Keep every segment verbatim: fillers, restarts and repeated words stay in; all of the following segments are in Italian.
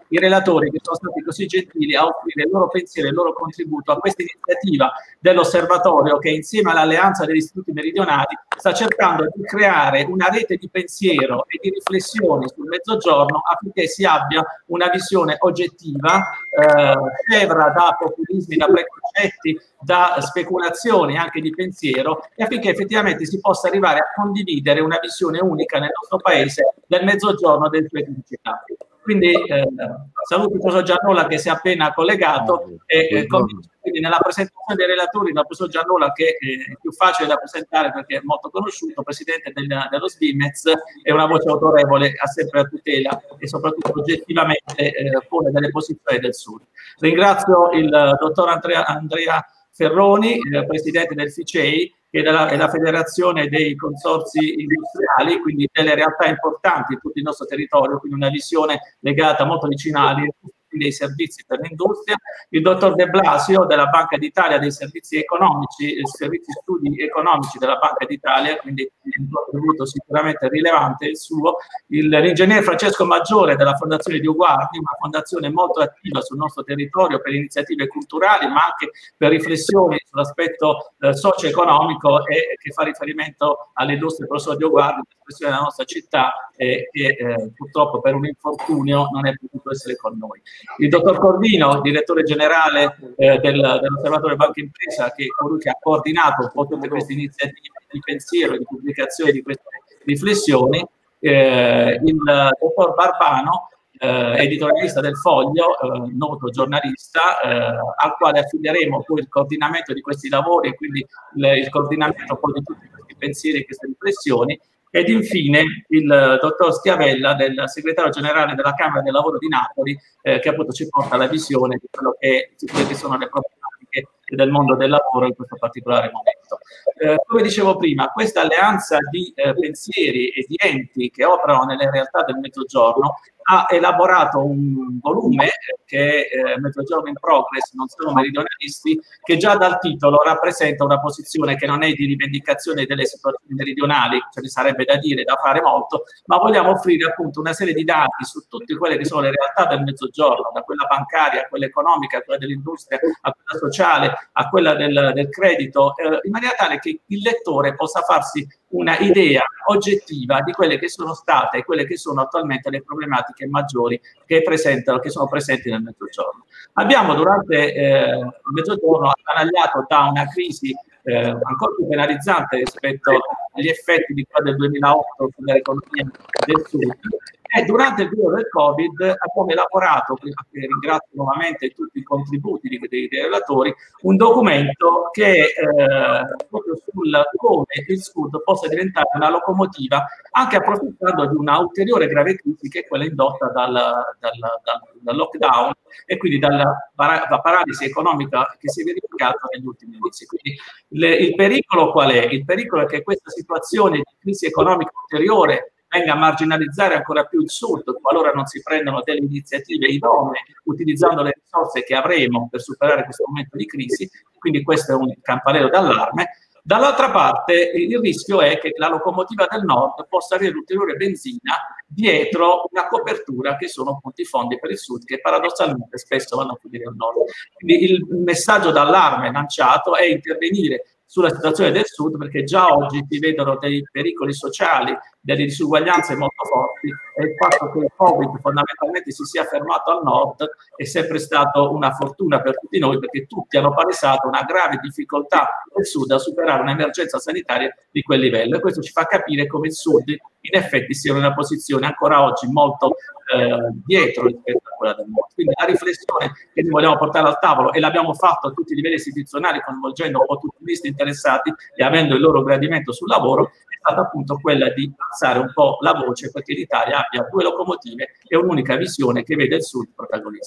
i relatori che sono stati così gentili a offrire il loro pensiero e il loro contributo a questa iniziativa dell'osservatorio che insieme all'Alleanza degli Istituti Meridionali sta cercando di creare una rete di pensiero e di riflessioni sul Mezzogiorno affinché si abbia una visione oggettiva, eh, scevra da populismi, da preconcetti, da speculazioni anche di pensiero, e affinché effettivamente si possa arrivare a condividere una visione unica nel nostro paese del Mezzogiorno e delle sue criticità. Quindi eh, saluto il professor Giannola che si è appena collegato e eh, quindi nella presentazione dei relatori il professor Giannola, che è più facile da presentare perché è molto conosciuto, presidente del, dello Svimez, è una voce autorevole, ha sempre la tutela e soprattutto oggettivamente eh, pone delle posizioni del Sud. Ringrazio il dottor Andrea, Andrea Ferroni, eh, presidente del F I C E I, che è la, è la federazione dei consorzi industriali, quindi delle realtà importanti in tutto il nostro territorio, quindi una visione legata molto vicina alle dei servizi per l'industria, il dottor De Blasio della Banca d'Italia dei servizi economici, servizi studi economici della Banca d'Italia, quindi un contributo sicuramente rilevante il suo, l'ingegner Francesco Maggiore della Fondazione Dio Guardi, una fondazione molto attiva sul nostro territorio per iniziative culturali, ma anche per riflessioni sull'aspetto eh, socio-economico e che fa riferimento all'industria. Il professor Dio Guardi, l'espressione della nostra città, e che eh, purtroppo per un infortunio non è potuto essere con noi. Il dottor Corvino, direttore generale eh, del, dell'Osservatorio Banca Impresa, che è colui che ha coordinato un po' tutte queste iniziative di pensiero, di pubblicazione di queste riflessioni, eh, il dottor Barbano, eh, editorialista del Foglio, eh, noto giornalista, eh, al quale affideremo poi il coordinamento di questi lavori e quindi il, il coordinamento poi di tutti questi pensieri e queste riflessioni. Ed infine il dottor Schiavella, del segretario generale della Camera del Lavoro di Napoli, eh, che appunto ci porta alla visione di quello che, di quelle che sono le problematiche del mondo del lavoro in questo particolare momento. Eh, come dicevo prima, questa alleanza di eh, pensieri e di enti che operano nelle realtà del Mezzogiorno ha elaborato un volume che è eh, Mezzogiorno in Progress, non sono meridionalisti, che già dal titolo rappresenta una posizione che non è di rivendicazione delle situazioni meridionali, ce ne sarebbe da dire, da fare molto, ma vogliamo offrire appunto una serie di dati su tutte quelle che sono le realtà del Mezzogiorno, da quella bancaria a quella economica, a quella dell'industria, a quella sociale, a quella del, del credito, eh, in maniera tale che il lettore possa farsi una idea oggettiva di quelle che sono state e quelle che sono attualmente le problematiche maggiori che, presentano, che sono presenti nel Mezzogiorno. Abbiamo durante eh, il Mezzogiorno attanagliato da una crisi eh, ancora più penalizzante rispetto agli effetti di quella del duemilaotto sull'economia del Sud. E durante il periodo del Covid abbiamo elaborato, e ringrazio nuovamente tutti i contributi dei, dei, dei relatori, un documento che eh, proprio sul come il Sud possa diventare una locomotiva, anche approfittando di una ulteriore grave crisi che è quella indotta dal, dal, dal, dal lockdown e quindi dalla para paralisi economica che si è verificata negli ultimi mesi. Quindi le, il pericolo qual è? Il pericolo è che questa situazione di crisi economica ulteriore venga a marginalizzare ancora più il Sud, qualora non si prendano delle iniziative idonee, utilizzando le risorse che avremo per superare questo momento di crisi. Quindi questo è un campanello d'allarme. Dall'altra parte il rischio è che la locomotiva del Nord possa avere ulteriore benzina dietro una copertura che sono appunto i fondi per il Sud, che paradossalmente spesso vanno a finire al Nord. Quindi il messaggio d'allarme lanciato è intervenire sulla situazione del Sud, perché già oggi si vedono dei pericoli sociali, delle disuguaglianze molto forti, e il fatto che il Covid fondamentalmente si sia fermato al Nord è sempre stato una fortuna per tutti noi, perché tutti hanno palesato una grave difficoltà del Sud a superare un'emergenza sanitaria di quel livello, e questo ci fa capire come il Sud in effetti sia in una posizione ancora oggi molto eh, dietro rispetto a quella del Nord. Quindi la riflessione che noi vogliamo portare al tavolo, e l'abbiamo fatto a tutti i livelli istituzionali coinvolgendo un po' tutti gli interessati e avendo il loro gradimento sul lavoro, è stata appunto quella di alzare un po' la voce perché l'Italia abbia due locomotive e un'unica visione che vede il Sud protagonista.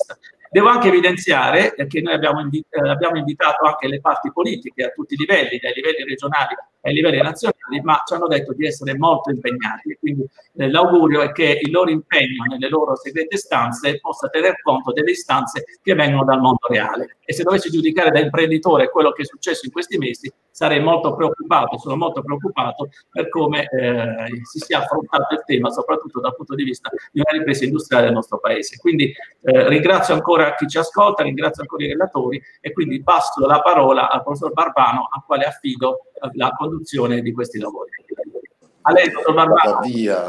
Devo anche evidenziare che noi abbiamo, invi eh, abbiamo invitato anche le parti politiche a tutti i livelli, dai livelli regionali ai livelli nazionali, ma ci hanno detto di essere molto impegnati. Quindi eh, l'augurio è che il loro impegno nelle loro segrete stanze possa tener conto delle istanze che vengono dal mondo reale. E se dovessi giudicare da imprenditore quello che è successo in questi mesi, sarei molto preoccupato, sono molto preoccupato per come eh, si sia affrontato il tema, soprattutto dal punto di vista di una ripresa industriale del nostro Paese. Quindi eh, ringrazio ancora chi ci ascolta, ringrazio ancora i relatori e quindi passo la parola al professor Barbano, al quale affido la conduzione di questi lavori. A lei, professor Barbano.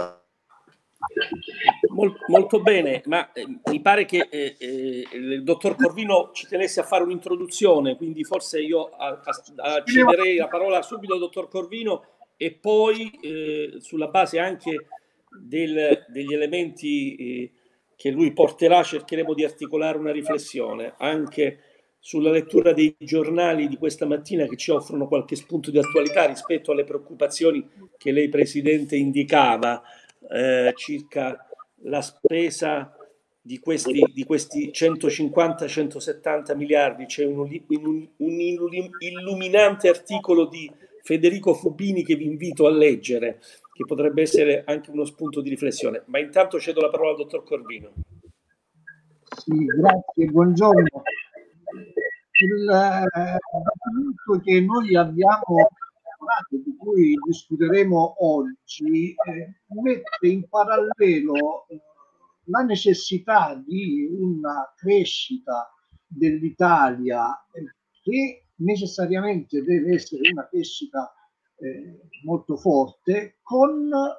Molto, molto bene, ma eh, mi pare che eh, eh, il dottor Corvino ci tenesse a fare un'introduzione, quindi forse io accederei la parola subito al dottor Corvino e poi eh, sulla base anche del, degli elementi eh, che lui porterà cercheremo di articolare una riflessione anche sulla lettura dei giornali di questa mattina che ci offrono qualche spunto di attualità rispetto alle preoccupazioni che lei, Presidente, indicava eh, circa la spesa di questi, di questi centocinquanta centosettanta miliardi. C'è un, un, un illuminante articolo di Federico Fubini che vi invito a leggere, che potrebbe essere anche uno spunto di riflessione. Ma intanto cedo la parola al dottor Corvino. Sì, grazie, buongiorno. Il documento che noi abbiamo di cui discuteremo oggi eh, mette in parallelo eh, la necessità di una crescita dell'Italia eh, che necessariamente deve essere una crescita eh, molto forte, con la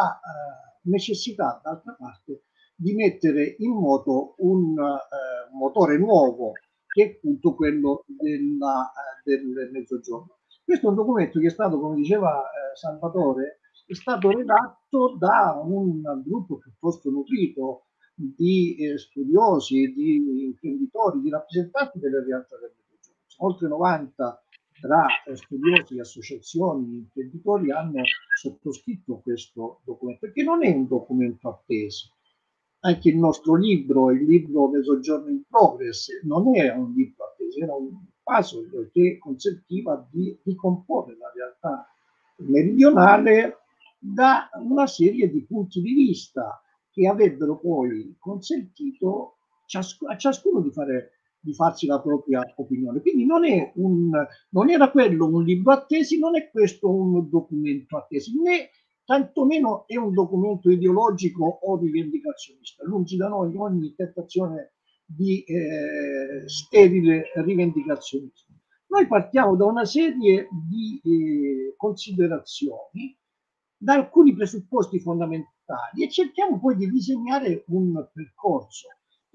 eh, necessità d'altra parte di mettere in moto un eh, motore nuovo che è appunto quello della, eh, del Mezzogiorno. Questo è un documento che è stato, come diceva eh, Salvatore, è stato redatto da un gruppo piuttosto nutrito di eh, studiosi, di imprenditori, di rappresentanti delle realtà del Mezzogiorno. Oltre novanta tra eh, studiosi, associazioni, imprenditori hanno sottoscritto questo documento, che non è un documento atteso. Anche il nostro libro, il libro Mezzogiorno in Progress, non era un libro atteso, era un puzzle che consentiva di ricomporre la realtà meridionale da una serie di punti di vista che avrebbero poi consentito ciasc- a ciascuno di, fare, di farsi la propria opinione. Quindi non, è un, non era quello un libro a tesi, non è questo un documento a tesi, né tantomeno è un documento ideologico o rivendicazionista. Lungi da noi ogni tentazione di eh, sterile rivendicazionismo. Noi partiamo da una serie di eh, considerazioni, da alcuni presupposti fondamentali e cerchiamo poi di disegnare un percorso.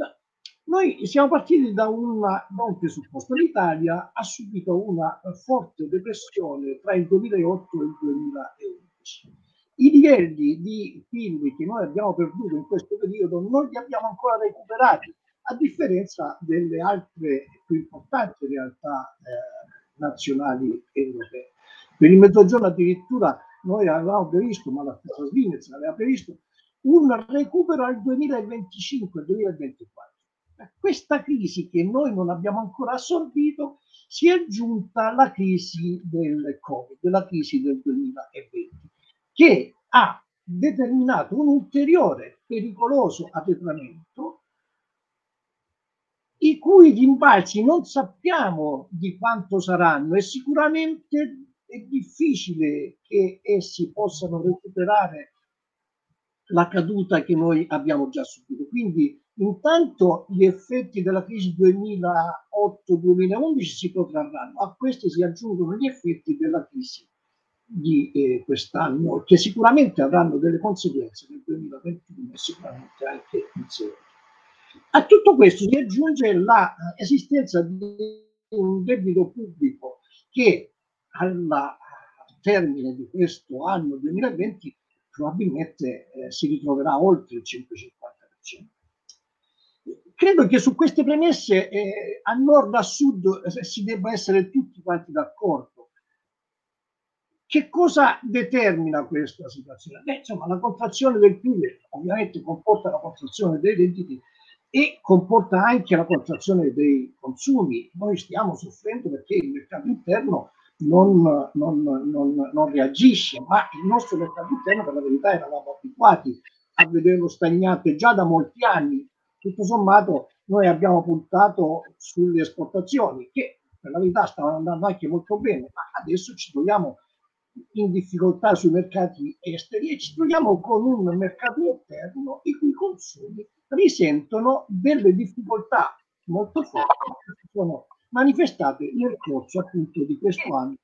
Noi siamo partiti da, una, da un presupposto. L'Italia ha subito una forte depressione tra il duemilaotto e il duemilaundici. I livelli di P I L che noi abbiamo perduto in questo periodo non li abbiamo ancora recuperati, a differenza delle altre più importanti realtà eh, nazionali europee. Per il Mezzogiorno addirittura noi avevamo previsto, ma la stessa Svinez aveva previsto, un recupero al duemilaventicinque duemilaventiquattro. Questa crisi che noi non abbiamo ancora assorbito si è aggiunta alla crisi del Covid, la crisi del duemilaventi, che ha determinato un ulteriore pericoloso arretramento, i cui rimbalzi non sappiamo di quanto saranno e sicuramente è difficile che essi possano recuperare la caduta che noi abbiamo già subito. Quindi intanto gli effetti della crisi duemilaotto duemilaundici si protrarranno, a questi si aggiungono gli effetti della crisi di eh, quest'anno, che sicuramente avranno delle conseguenze nel duemilaventuno e sicuramente anche in seguito. A tutto questo si aggiunge l'esistenza di un debito pubblico che al termine di questo anno duemilaventi probabilmente eh, si ritroverà oltre il centocinquanta per cento. Credo che su queste premesse eh, a nord e a sud eh, si debba essere tutti quanti d'accordo. Che cosa determina questa situazione? Beh, insomma, la contrazione del P I L ovviamente comporta la contrazione dei redditi e comporta anche la contrazione dei consumi. Noi stiamo soffrendo perché il mercato interno non, non, non, non reagisce, ma il nostro mercato interno, per la verità, eravamo abituati a vederlo stagnante già da molti anni. Tutto sommato noi abbiamo puntato sulle esportazioni, che per la verità stavano andando anche molto bene, ma adesso ci troviamo in difficoltà sui mercati esteri e ci troviamo con un mercato interno i cui consumi risentono delle difficoltà molto forti che si sono manifestate nel corso appunto di questo anno.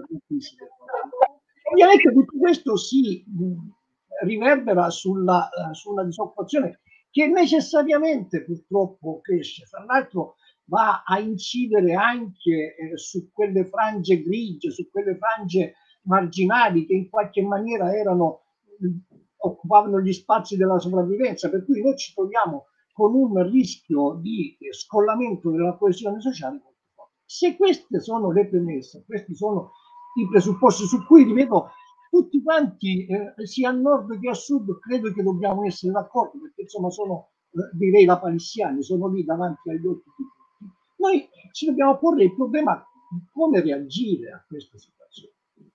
Ovviamente tutto questo si riverbera sulla, sulla disoccupazione che necessariamente purtroppo cresce. Fra l'altro va a incidere anche eh, su quelle frange grigie, su quelle frange marginali che in qualche maniera erano, occupavano gli spazi della sopravvivenza, per cui noi ci troviamo con un rischio di scollamento della coesione sociale. Se queste sono le premesse, questi sono i presupposti su cui, ripeto, tutti quanti, eh, sia a nord che a sud, credo che dobbiamo essere d'accordo, perché insomma sono, eh, direi, lapalissiani, sono lì davanti agli occhi di tutti. Noi ci dobbiamo porre il problema di come reagire a questa situazione.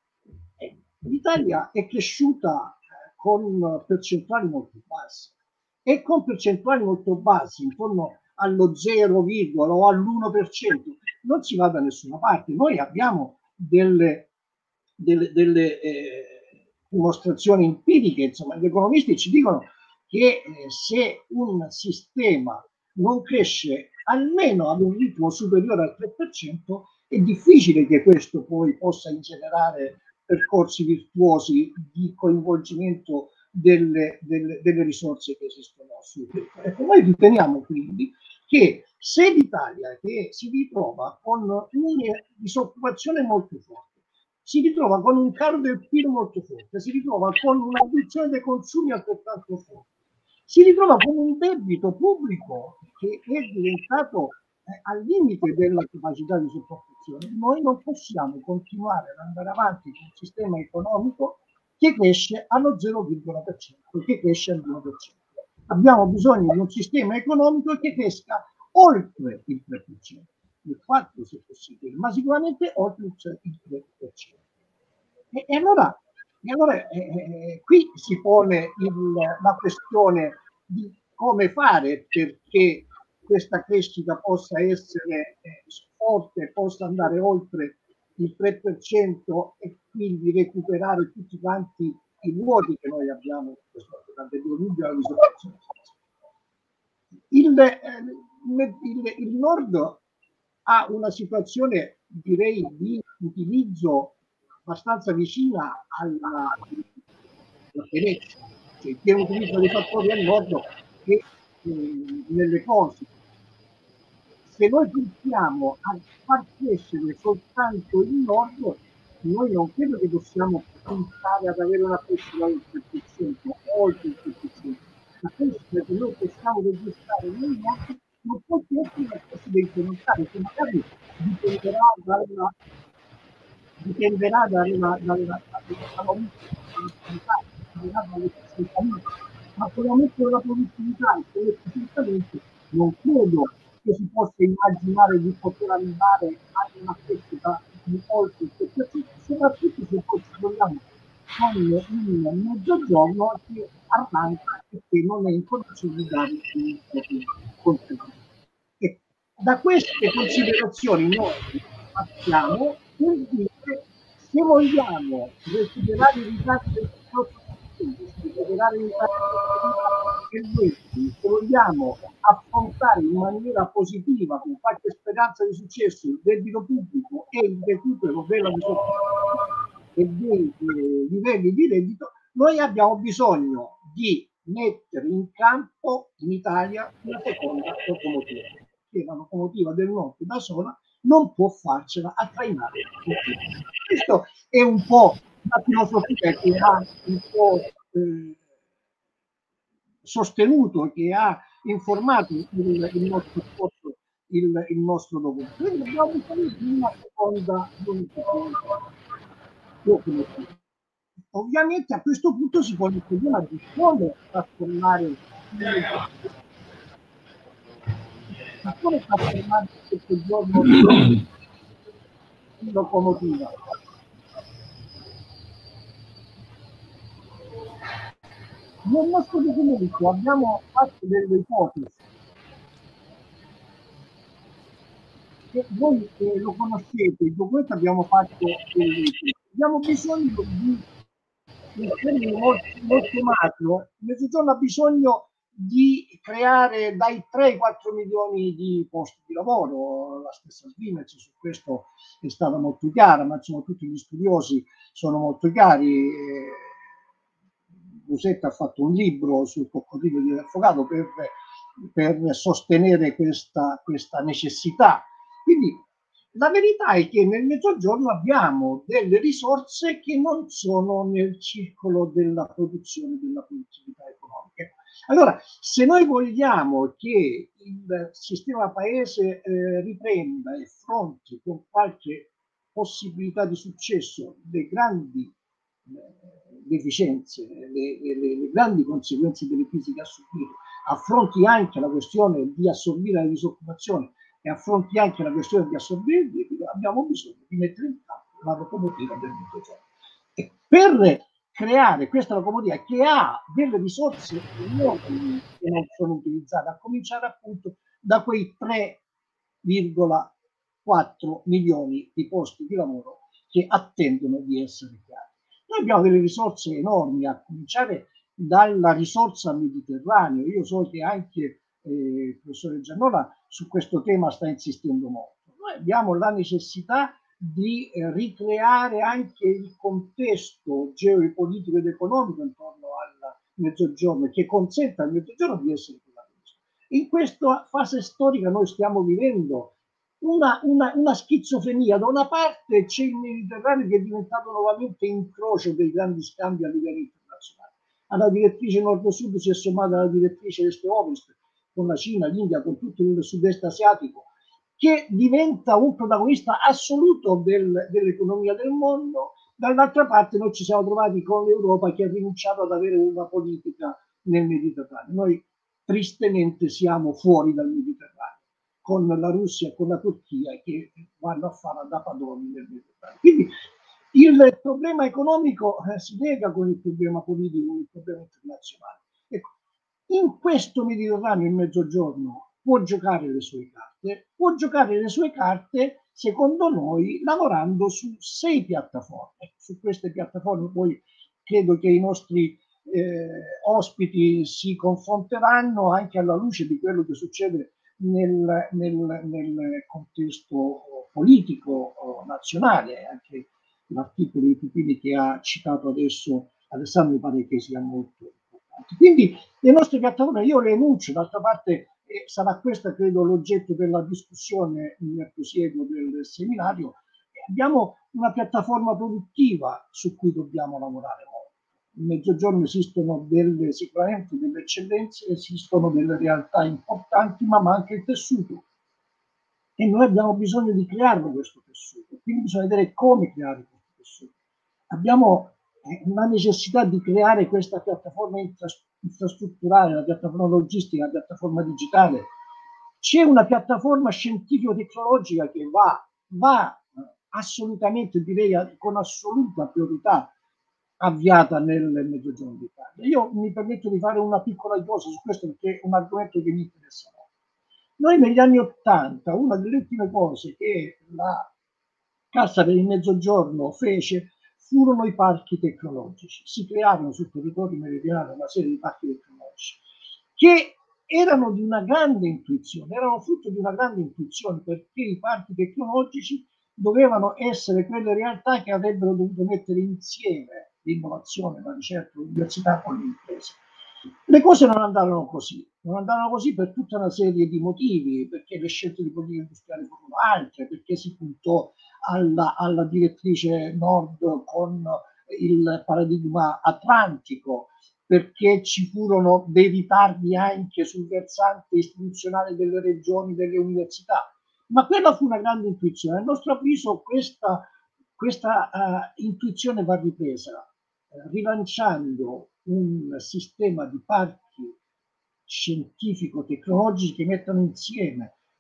L'Italia è cresciuta con percentuali molto basse e con percentuali molto bassi, intorno allo zero, o all'uno per cento, non si va da nessuna parte. Noi abbiamo delle, delle, delle eh, dimostrazioni empiriche, insomma, gli economisti ci dicono che eh, se un sistema non cresce almeno ad un ritmo superiore al tre per cento, è difficile che questo poi possa ingenerare percorsi virtuosi di coinvolgimento delle, delle, delle risorse che esistono sul territorio. Ecco, noi riteniamo quindi che se l'Italia, che si ritrova con una disoccupazione molto forte, si ritrova con un calo del P I L molto forte, si ritrova con una riduzione dei consumi altrettanto forte, si ritrova con un debito pubblico che è diventato eh, al limite della capacità di sopportazione, noi non possiamo continuare ad andare avanti con un sistema economico che cresce allo zero virgola uno per cento, che cresce all'uno per cento. Abbiamo bisogno di un sistema economico che cresca oltre il tre per cento, il quattro se possibile, ma sicuramente oltre il tre per cento. E, e allora, e allora eh, qui si pone il, la questione di come fare perché questa crescita possa essere eh, forte, possa andare oltre il tre per cento e quindi recuperare tutti quanti i vuoti che noi abbiamo in questo momento. Il, eh, il, il Nord ha una situazione, direi, di utilizzo abbastanza vicina alla, alla Venezia, cioè che utilizza dei fattori al nord che eh, nelle cose. Se noi pensiamo a far crescere soltanto il nord, noi non credo che possiamo puntare ad avere una crescita del tre per cento, oltre il tre per cento. La crescita che noi possiamo registrare nel nord non può essere una crescita incrementale, che magari dipenderà dalla dipenderà dalla, dalla, dalla, ma solamente dalla produttività e dell'efficientamento non credo che si possa immaginare di poter arrivare a una crescita di oltre il tre per cento, soprattutto se poi ci troviamo con un mezzogiorno che arranca e che non è in condizione di dare il proprio contributo. E da queste considerazioni noi partiamo per dire se vogliamo recuperare i ritardi del nostro paese, recuperare i ritardi del se vogliamo affrontare in maniera positiva, con qualche speranza di successo, il debito pubblico e il recupero della disoccupazione e dei eh, livelli di reddito, noi abbiamo bisogno di mettere in campo in Italia una seconda locomotiva, che la locomotiva del nord da sola non può farcela a trainare. Questo è un po' la filosofia che ha un po' eh, sostenuto, che ha informato il, il nostro sforzo, il, il nostro documento. Quindi dobbiamo bisogno di una seconda locomotiva. Ovviamente a questo punto si pone il problema di come trasformare come sta fermando questo giorno in locomotiva? Nel nostro documento abbiamo fatto delle ipotesi che voi eh, lo conoscete, il documento abbiamo fatto delle ipotesi. Abbiamo bisogno di in termini molto, molto macro, il Mezzogiorno ha bisogno di creare dai tre ai quattro milioni di posti di lavoro. La stessa Svimez su questo è stata molto chiara, ma insomma tutti gli studiosi sono molto chiari. Busetta ha fatto un libro sul coccodrillo di Affogato per, per sostenere questa, questa necessità. Quindi la verità è che nel Mezzogiorno abbiamo delle risorse che non sono nel circolo della produzione, della produttività economica. Allora, se noi vogliamo che il sistema paese eh, riprenda e affronti con qualche possibilità di successo le grandi eh, deficienze, le, le, le grandi conseguenze delle crisi che ha subito, affronti anche la questione di assorbire la disoccupazione e affronti anche la questione di assorbire il debito, abbiamo bisogno di mettere in campo la locomotiva del Mezzogiorno. E per creare questa locomotiva che ha delle risorse enormi che non sono utilizzate, a cominciare appunto da quei tre virgola quattro milioni di posti di lavoro che attendono di essere creati. Noi abbiamo delle risorse enormi, a cominciare dalla risorsa mediterranea. Io so che anche eh, il professore Giannola su questo tema sta insistendo molto. Noi abbiamo la necessità di eh, ricreare anche il contesto geopolitico ed economico intorno al Mezzogiorno, che consenta al Mezzogiorno di essere protagonista. In questa fase storica noi stiamo vivendo una, una, una schizofrenia. Da una parte c'è il Mediterraneo che è diventato nuovamente incrocio dei grandi scambi a livello internazionale. Alla direttrice nord-sud si è sommata la direttrice est-ovest, con la Cina, l'India, con tutto il sud-est asiatico, che diventa un protagonista assoluto del, dell'economia del mondo. Dall'altra parte noi ci siamo trovati con l'Europa che ha rinunciato ad avere una politica nel Mediterraneo. Noi tristemente siamo fuori dal Mediterraneo, con la Russia e con la Turchia che vanno a fare da padroni nel Mediterraneo. Quindi il problema economico eh, si lega con il problema politico, con il problema internazionale. Ecco, in questo Mediterraneo il Mezzogiorno può giocare le sue carte, può giocare le sue carte, secondo noi, lavorando su sei piattaforme. Su queste piattaforme poi credo che i nostri eh, ospiti si confronteranno anche alla luce di quello che succede nel, nel, nel contesto politico nazionale. Anche l'articolo di Pupini che ha citato adesso Alessandro mi pare che sia molto importante. Quindi le nostre piattaforme io le enuncio, d'altra parte eh, sarà questo credo l'oggetto della discussione nel prosieguo del seminario. Abbiamo una piattaforma produttiva su cui dobbiamo lavorare molto. In Mezzogiorno esistono delle, sicuramente delle eccellenze, esistono delle realtà importanti, ma manca il tessuto. E noi abbiamo bisogno di crearlo questo tessuto, quindi bisogna vedere come creare questo tessuto. Abbiamo una necessità di creare questa piattaforma infrastrutturale, la piattaforma logistica, la piattaforma digitale. C'è una piattaforma scientifico-tecnologica che va, va assolutamente, direi con assoluta priorità, avviata nel Mezzogiorno d'Italia. Io mi permetto di fare una piccola cosa su questo perché è un argomento che mi interessa molto. Noi negli anni Ottanta, una delle ultime cose che la Cassa per il Mezzogiorno fece furono i parchi tecnologici. Si crearono sul territorio meridionale una serie di parchi tecnologici che erano di una grande intuizione, erano frutto di una grande intuizione, perché i parchi tecnologici dovevano essere quelle realtà che avrebbero dovuto mettere insieme l'innovazione, la ricerca, l'università con le imprese. Le cose non andarono così, non andarono così per tutta una serie di motivi, perché le scelte di politica industriale furono altre, perché si puntò alla, alla direttrice nord con il paradigma atlantico, perché ci furono dei ritardi anche sul versante istituzionale delle regioni, delle università. Ma quella fu una grande intuizione. A nostro avviso questa, questa uh, intuizione va ripresa, eh, rilanciando un sistema di parchi scientifico-tecnologici che mettano insieme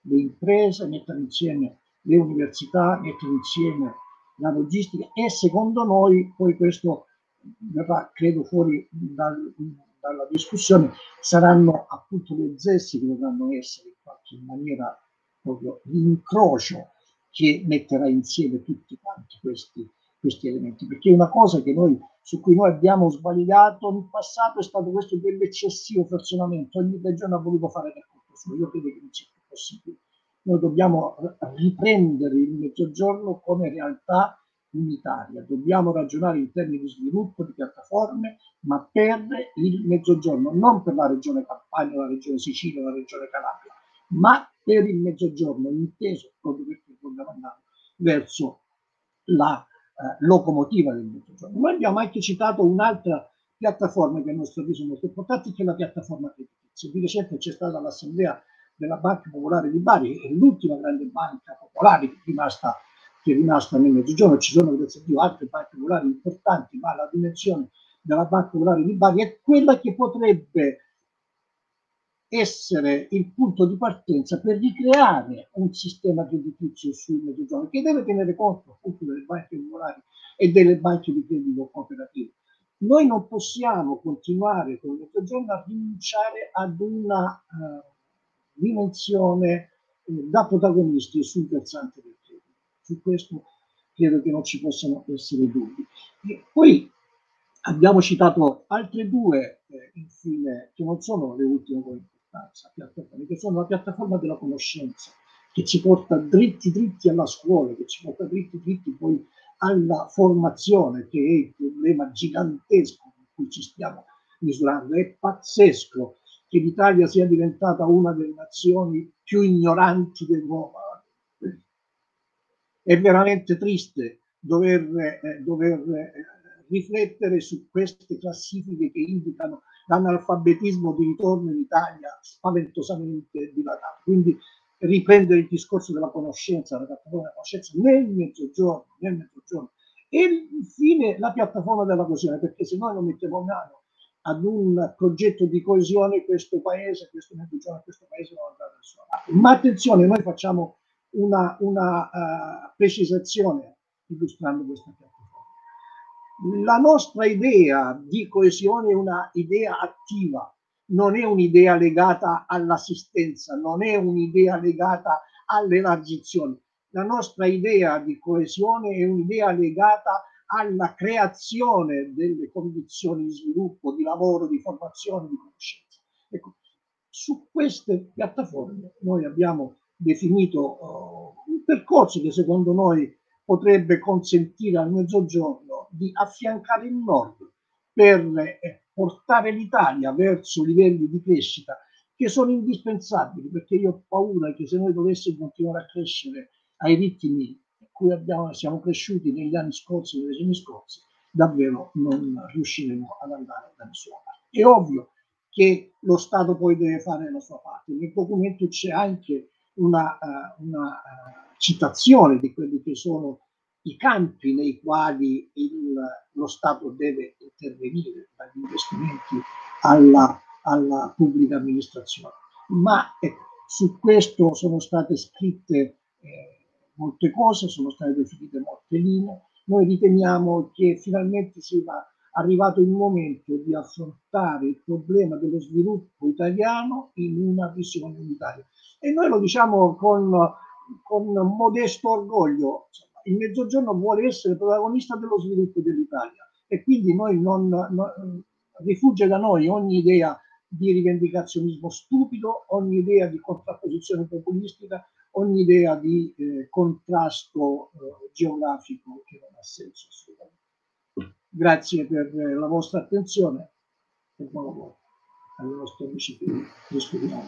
le imprese, mettere insieme le università, mettere insieme la logistica, e secondo noi, poi questo verrà credo fuori dal, dalla discussione, saranno appunto le Z E S che dovranno essere in qualche maniera proprio l'incrocio che metterà insieme tutti quanti questi, questi elementi, perché una cosa che noi, su cui noi abbiamo sbagliato in passato è stato questo dell'eccessivo frazionamento. Ogni regione ha voluto fare per conto suo, io credo che non sia più possibile. Noi dobbiamo riprendere il Mezzogiorno come realtà unitaria, dobbiamo ragionare in termini di sviluppo, di piattaforme, ma per il Mezzogiorno, non per la regione Campania, la regione Sicilia, la regione Calabria, ma per il Mezzogiorno, inteso proprio perché vogliamo andare verso la eh, locomotiva del Mezzogiorno. Noi abbiamo anche citato un'altra piattaforma che a nostro avviso è molto importante, che è la piattaforma creditizia. Di recente c'è stata l'assemblea della Banca Popolare di Bari, che è l'ultima grande banca popolare che è rimasta, che è rimasta nel Mezzogiorno. Ci sono, grazie a Dio, altre banche popolari importanti, ma la dimensione della Banca Popolare di Bari è quella che potrebbe essere il punto di partenza per ricreare un sistema creditizio sul Mezzogiorno, che deve tenere conto appunto delle banche popolari e delle banche di credito cooperativo. Noi non possiamo continuare con il Mezzogiorno a rinunciare ad una uh, dimensione uh, da protagonisti sul versante del credito. Su questo credo che non ci possano essere dubbi. E poi abbiamo citato altre due, eh, infine, che non sono le ultime con importanza, che sono la piattaforma della conoscenza, che ci porta dritti dritti alla scuola, che ci porta dritti dritti poi alla formazione, che è il problema gigantesco con cui ci stiamo misurando. È pazzesco che l'Italia sia diventata una delle nazioni più ignoranti d'Europa. È veramente triste dover, eh, dover eh, riflettere su queste classifiche che indicano l'analfabetismo di ritorno in Italia spaventosamente dilatato. Quindi riprendere il discorso della conoscenza, la piattaforma della conoscenza nel mezzogiorno, nel mezzogiorno. E infine la piattaforma della coesione, perché se noi non mettiamo mano ad un progetto di coesione, questo paese, questo mezzogiorno, questo paese non andrà da nessuna parte. Ma attenzione, noi facciamo una, una uh, precisazione illustrando questa piattaforma. La nostra idea di coesione è una idea attiva, non è un'idea legata all'assistenza, non è un'idea legata all'elargizione. La nostra idea di coesione è un'idea legata alla creazione delle condizioni di sviluppo, di lavoro, di formazione, di conoscenza. Ecco, su queste piattaforme noi abbiamo definito uh, un percorso che secondo noi potrebbe consentire al Mezzogiorno di affiancare il Nord per eh, portare l'Italia verso livelli di crescita che sono indispensabili, perché io ho paura che se noi dovessimo continuare a crescere ai ritmi a cui abbiamo, siamo cresciuti negli anni scorsi, nei decenni scorsi, davvero non riusciremo ad andare da nessuna parte. È ovvio che lo Stato poi deve fare la sua parte. Nel documento c'è anche una, uh, una uh, citazione di quelli che sono i campi nei quali il, lo Stato deve intervenire, dagli investimenti alla, alla pubblica amministrazione. Ma ecco, su questo sono state scritte eh, molte cose, sono state definite molte linee. Noi riteniamo che finalmente sia arrivato il momento di affrontare il problema dello sviluppo italiano in una visione unitaria. E noi lo diciamo con, con modesto orgoglio. Il Mezzogiorno vuole essere protagonista dello sviluppo dell'Italia e quindi noi non, non rifugge da noi ogni idea di rivendicazionismo stupido, ogni idea di contrapposizione populistica, ogni idea di eh, contrasto eh, geografico che non ha senso assolutamente. Grazie per eh, la vostra attenzione e buon lavoro ai nostri amici che discutiamo.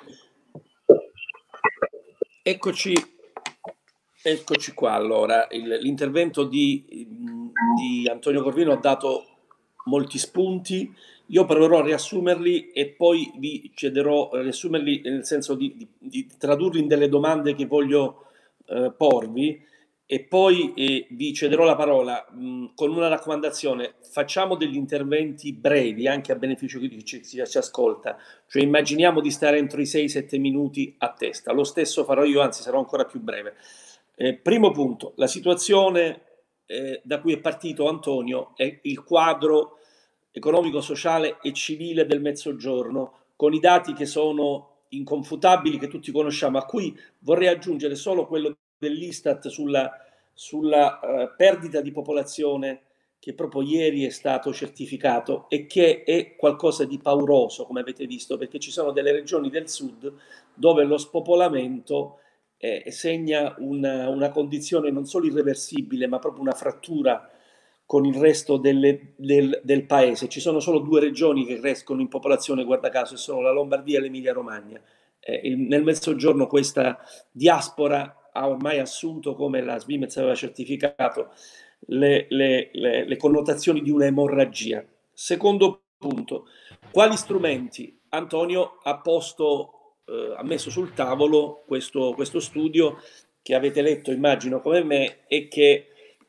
Eccoci, eccoci qua. Allora, il, l'intervento di, di Antonio Corvino ha dato molti spunti. Io proverò a riassumerli e poi vi cederò a riassumerli nel senso di, di, di tradurli in delle domande che voglio eh, porvi. e poi eh, vi cederò la parola mh, con una raccomandazione: facciamo degli interventi brevi anche a beneficio di chi ci, ci, ci ascolta, cioè immaginiamo di stare entro i sei sette minuti a testa. Lo stesso farò io, anzi sarò ancora più breve. Eh, primo punto: la situazione eh, da cui è partito Antonio è il quadro economico, sociale e civile del Mezzogiorno, con i dati che sono inconfutabili, che tutti conosciamo, a cui vorrei aggiungere solo quello dell'Istat sulla, sulla uh, perdita di popolazione, che proprio ieri è stato certificato e che è qualcosa di pauroso, come avete visto, perché ci sono delle regioni del sud dove lo spopolamento eh, segna una, una condizione non solo irreversibile, ma proprio una frattura con il resto delle, del, del paese. Ci sono solo due regioni che crescono in popolazione, guarda caso, e sono la Lombardia e l'Emilia Romagna. Eh, nel Mezzogiorno questa diaspora ha ormai assunto, come la Svimez aveva certificato, le, le, le, le connotazioni di una emorragia. Secondo punto: quali strumenti? Antonio ha posto, eh, ha messo sul tavolo questo, questo studio che avete letto, immagino, come me, e che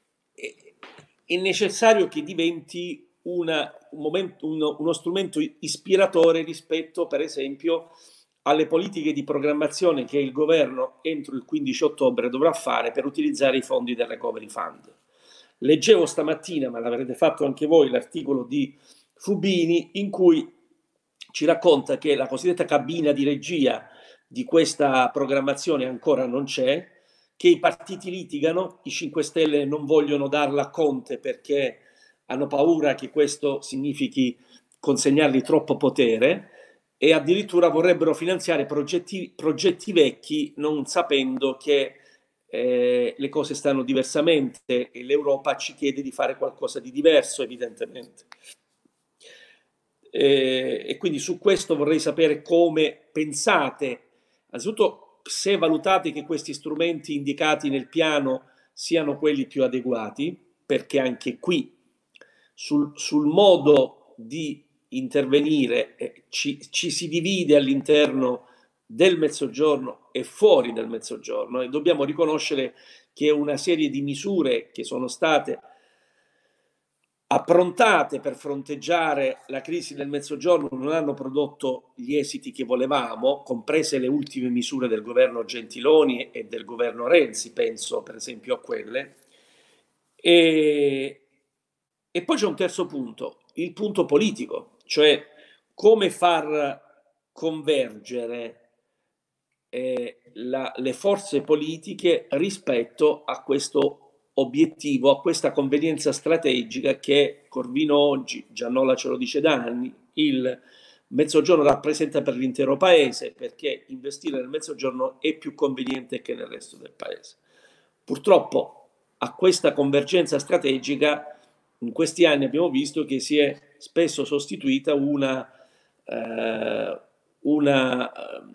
è necessario che diventi una, un momento, uno, uno strumento ispiratore rispetto, per esempio, alle politiche di programmazione che il governo entro il quindici ottobre dovrà fare per utilizzare i fondi del Recovery Fund. Leggevo stamattina, ma l'avrete fatto anche voi, l'articolo di Fubini in cui ci racconta che la cosiddetta cabina di regia di questa programmazione ancora non c'è, che i partiti litigano, i cinque Stelle non vogliono darla a Conte perché hanno paura che questo significhi consegnargli troppo potere, e addirittura vorrebbero finanziare progetti, progetti vecchi, non sapendo che eh, le cose stanno diversamente e l'Europa ci chiede di fare qualcosa di diverso, evidentemente. Eh, e quindi su questo vorrei sapere come pensate, anzitutto se valutate che questi strumenti indicati nel piano siano quelli più adeguati, perché anche qui sul, sul modo di intervenire eh, ci, ci si divide all'interno del Mezzogiorno e fuori del Mezzogiorno, e dobbiamo riconoscere che una serie di misure che sono state approntate per fronteggiare la crisi del Mezzogiorno non hanno prodotto gli esiti che volevamo, comprese le ultime misure del governo Gentiloni e del governo Renzi, penso per esempio a quelle. E, e poi c'è un terzo punto, il punto politico, cioè come far convergere eh, la, le forze politiche rispetto a questo obiettivo, a questa convenienza strategica che Corvino oggi, Giannola ce lo dice da anni, il Mezzogiorno rappresenta per l'intero paese, perché investire nel Mezzogiorno è più conveniente che nel resto del paese. Purtroppo a questa convergenza strategica in questi anni abbiamo visto che si è spesso sostituita una, eh, una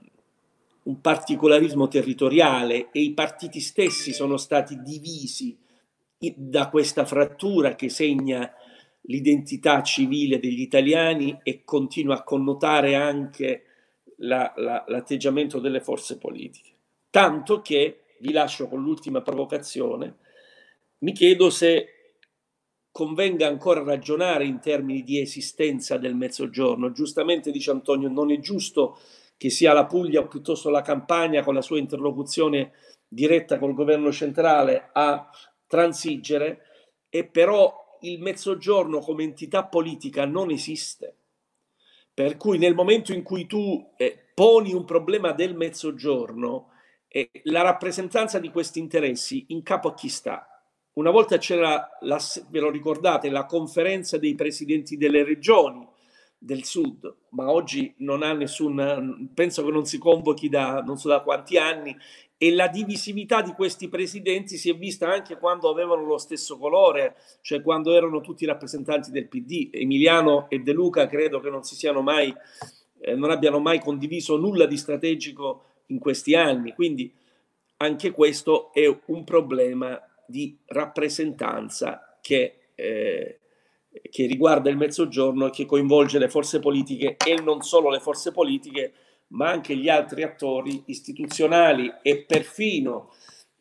un particolarismo territoriale, e i partiti stessi sono stati divisi da questa frattura che segna l'identità civile degli italiani e continua a connotare anche la, la, l'atteggiamento delle forze politiche. Tanto che, vi lascio con l'ultima provocazione, mi chiedo se convenga ancora ragionare in termini di esistenza del Mezzogiorno. Giustamente dice Antonio, non è giusto che sia la Puglia o piuttosto la Campania, con la sua interlocuzione diretta col governo centrale, a transigere, e però il Mezzogiorno come entità politica non esiste. Per cui nel momento in cui tu eh, poni un problema del Mezzogiorno, eh, la rappresentanza di questi interessi in capo a chi sta? Una volta c'era, la, ve lo ricordate, la conferenza dei presidenti delle regioni del sud, ma oggi non ha nessun, penso che non si convochi da non so da quanti anni, e la divisività di questi presidenti si è vista anche quando avevano lo stesso colore, cioè quando erano tutti rappresentanti del P D. Emiliano e De Luca credo che non si siano mai, eh, non abbiano mai condiviso nulla di strategico in questi anni, quindi anche questo è un problema di rappresentanza che eh, che riguarda il Mezzogiorno e che coinvolge le forze politiche, e non solo le forze politiche, ma anche gli altri attori istituzionali e perfino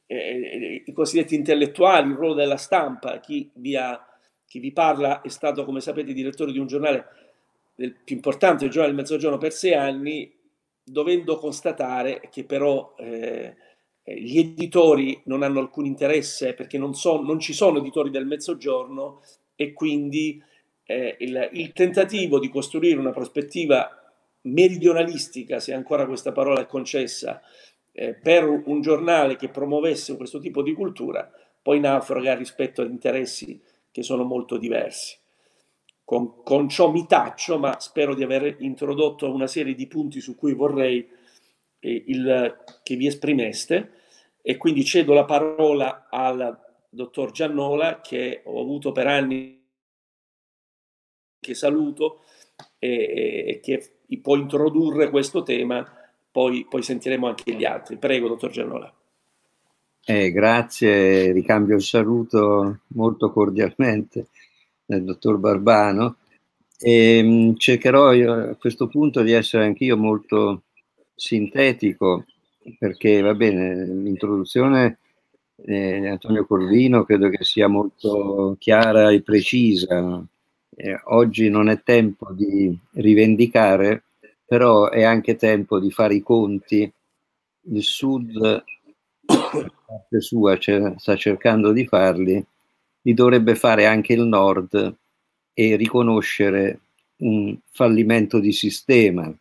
eh, i cosiddetti intellettuali, il ruolo della stampa. Chi vi, ha, chi vi parla è stato, come sapete, direttore di un giornale, del più importante, il giornale del Mezzogiorno, per sei anni, dovendo constatare che però eh, gli editori non hanno alcun interesse, perché non, so, non ci sono editori del Mezzogiorno, e quindi eh, il, il tentativo di costruire una prospettiva meridionalistica, se ancora questa parola è concessa, eh, per un giornale che promuovesse questo tipo di cultura, poi naufraga rispetto ad interessi che sono molto diversi. Con, con ciò mi taccio, ma spero di aver introdotto una serie di punti su cui vorrei eh, il, che vi esprimeste, e quindi cedo la parola al dottor Giannola, che ho avuto per anni, che saluto, e, e che può introdurre questo tema, poi, poi sentiremo anche gli altri. Prego, dottor Giannola. Eh, grazie, ricambio il saluto molto cordialmente del dottor Barbano, e mh, cercherò io, a questo punto, di essere anch'io molto sintetico, perché va bene, l'introduzione eh, di Antonio Corvino credo che sia molto chiara e precisa. Eh, oggi non è tempo di rivendicare, però è anche tempo di fare i conti. Il Sud, parte sua, sta cercando di farli, li dovrebbe fare anche il Nord, e riconoscere un fallimento di sistema.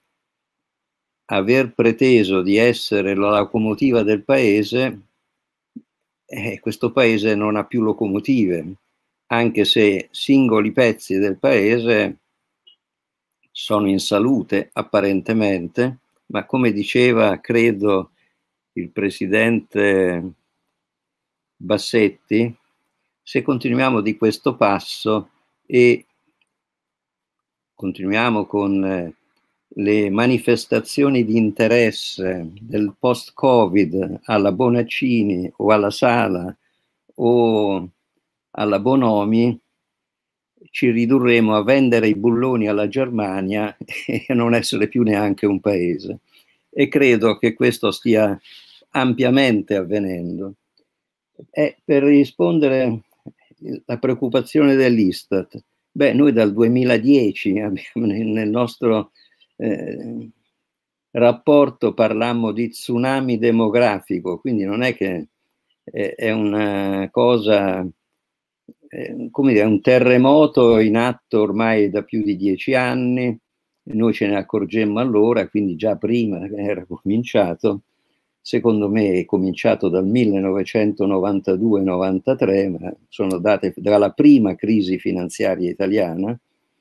Aver preteso di essere la locomotiva del paese, eh, questo paese non ha più locomotive, anche se singoli pezzi del paese sono in salute apparentemente, ma come diceva, credo, il presidente Bassetti, se continuiamo di questo passo e continuiamo con eh, le manifestazioni di interesse del post-Covid alla Bonaccini o alla Sala o alla Bonomi, ci ridurremo a vendere i bulloni alla Germania e a non essere più neanche un paese. E credo che questo stia ampiamente avvenendo. E per rispondere alla preoccupazione dell'Istat, beh, noi dal duemiladieci abbiamo nel nostro eh, rapporto parlammo di tsunami demografico, quindi non è che eh, è una cosa, eh, come dire, un terremoto in atto ormai da più di dieci anni. Noi ce ne accorgemmo allora, quindi già prima era cominciato. Secondo me è cominciato dal millenovecentonovantadue novantatré, ma sono date dalla prima crisi finanziaria italiana.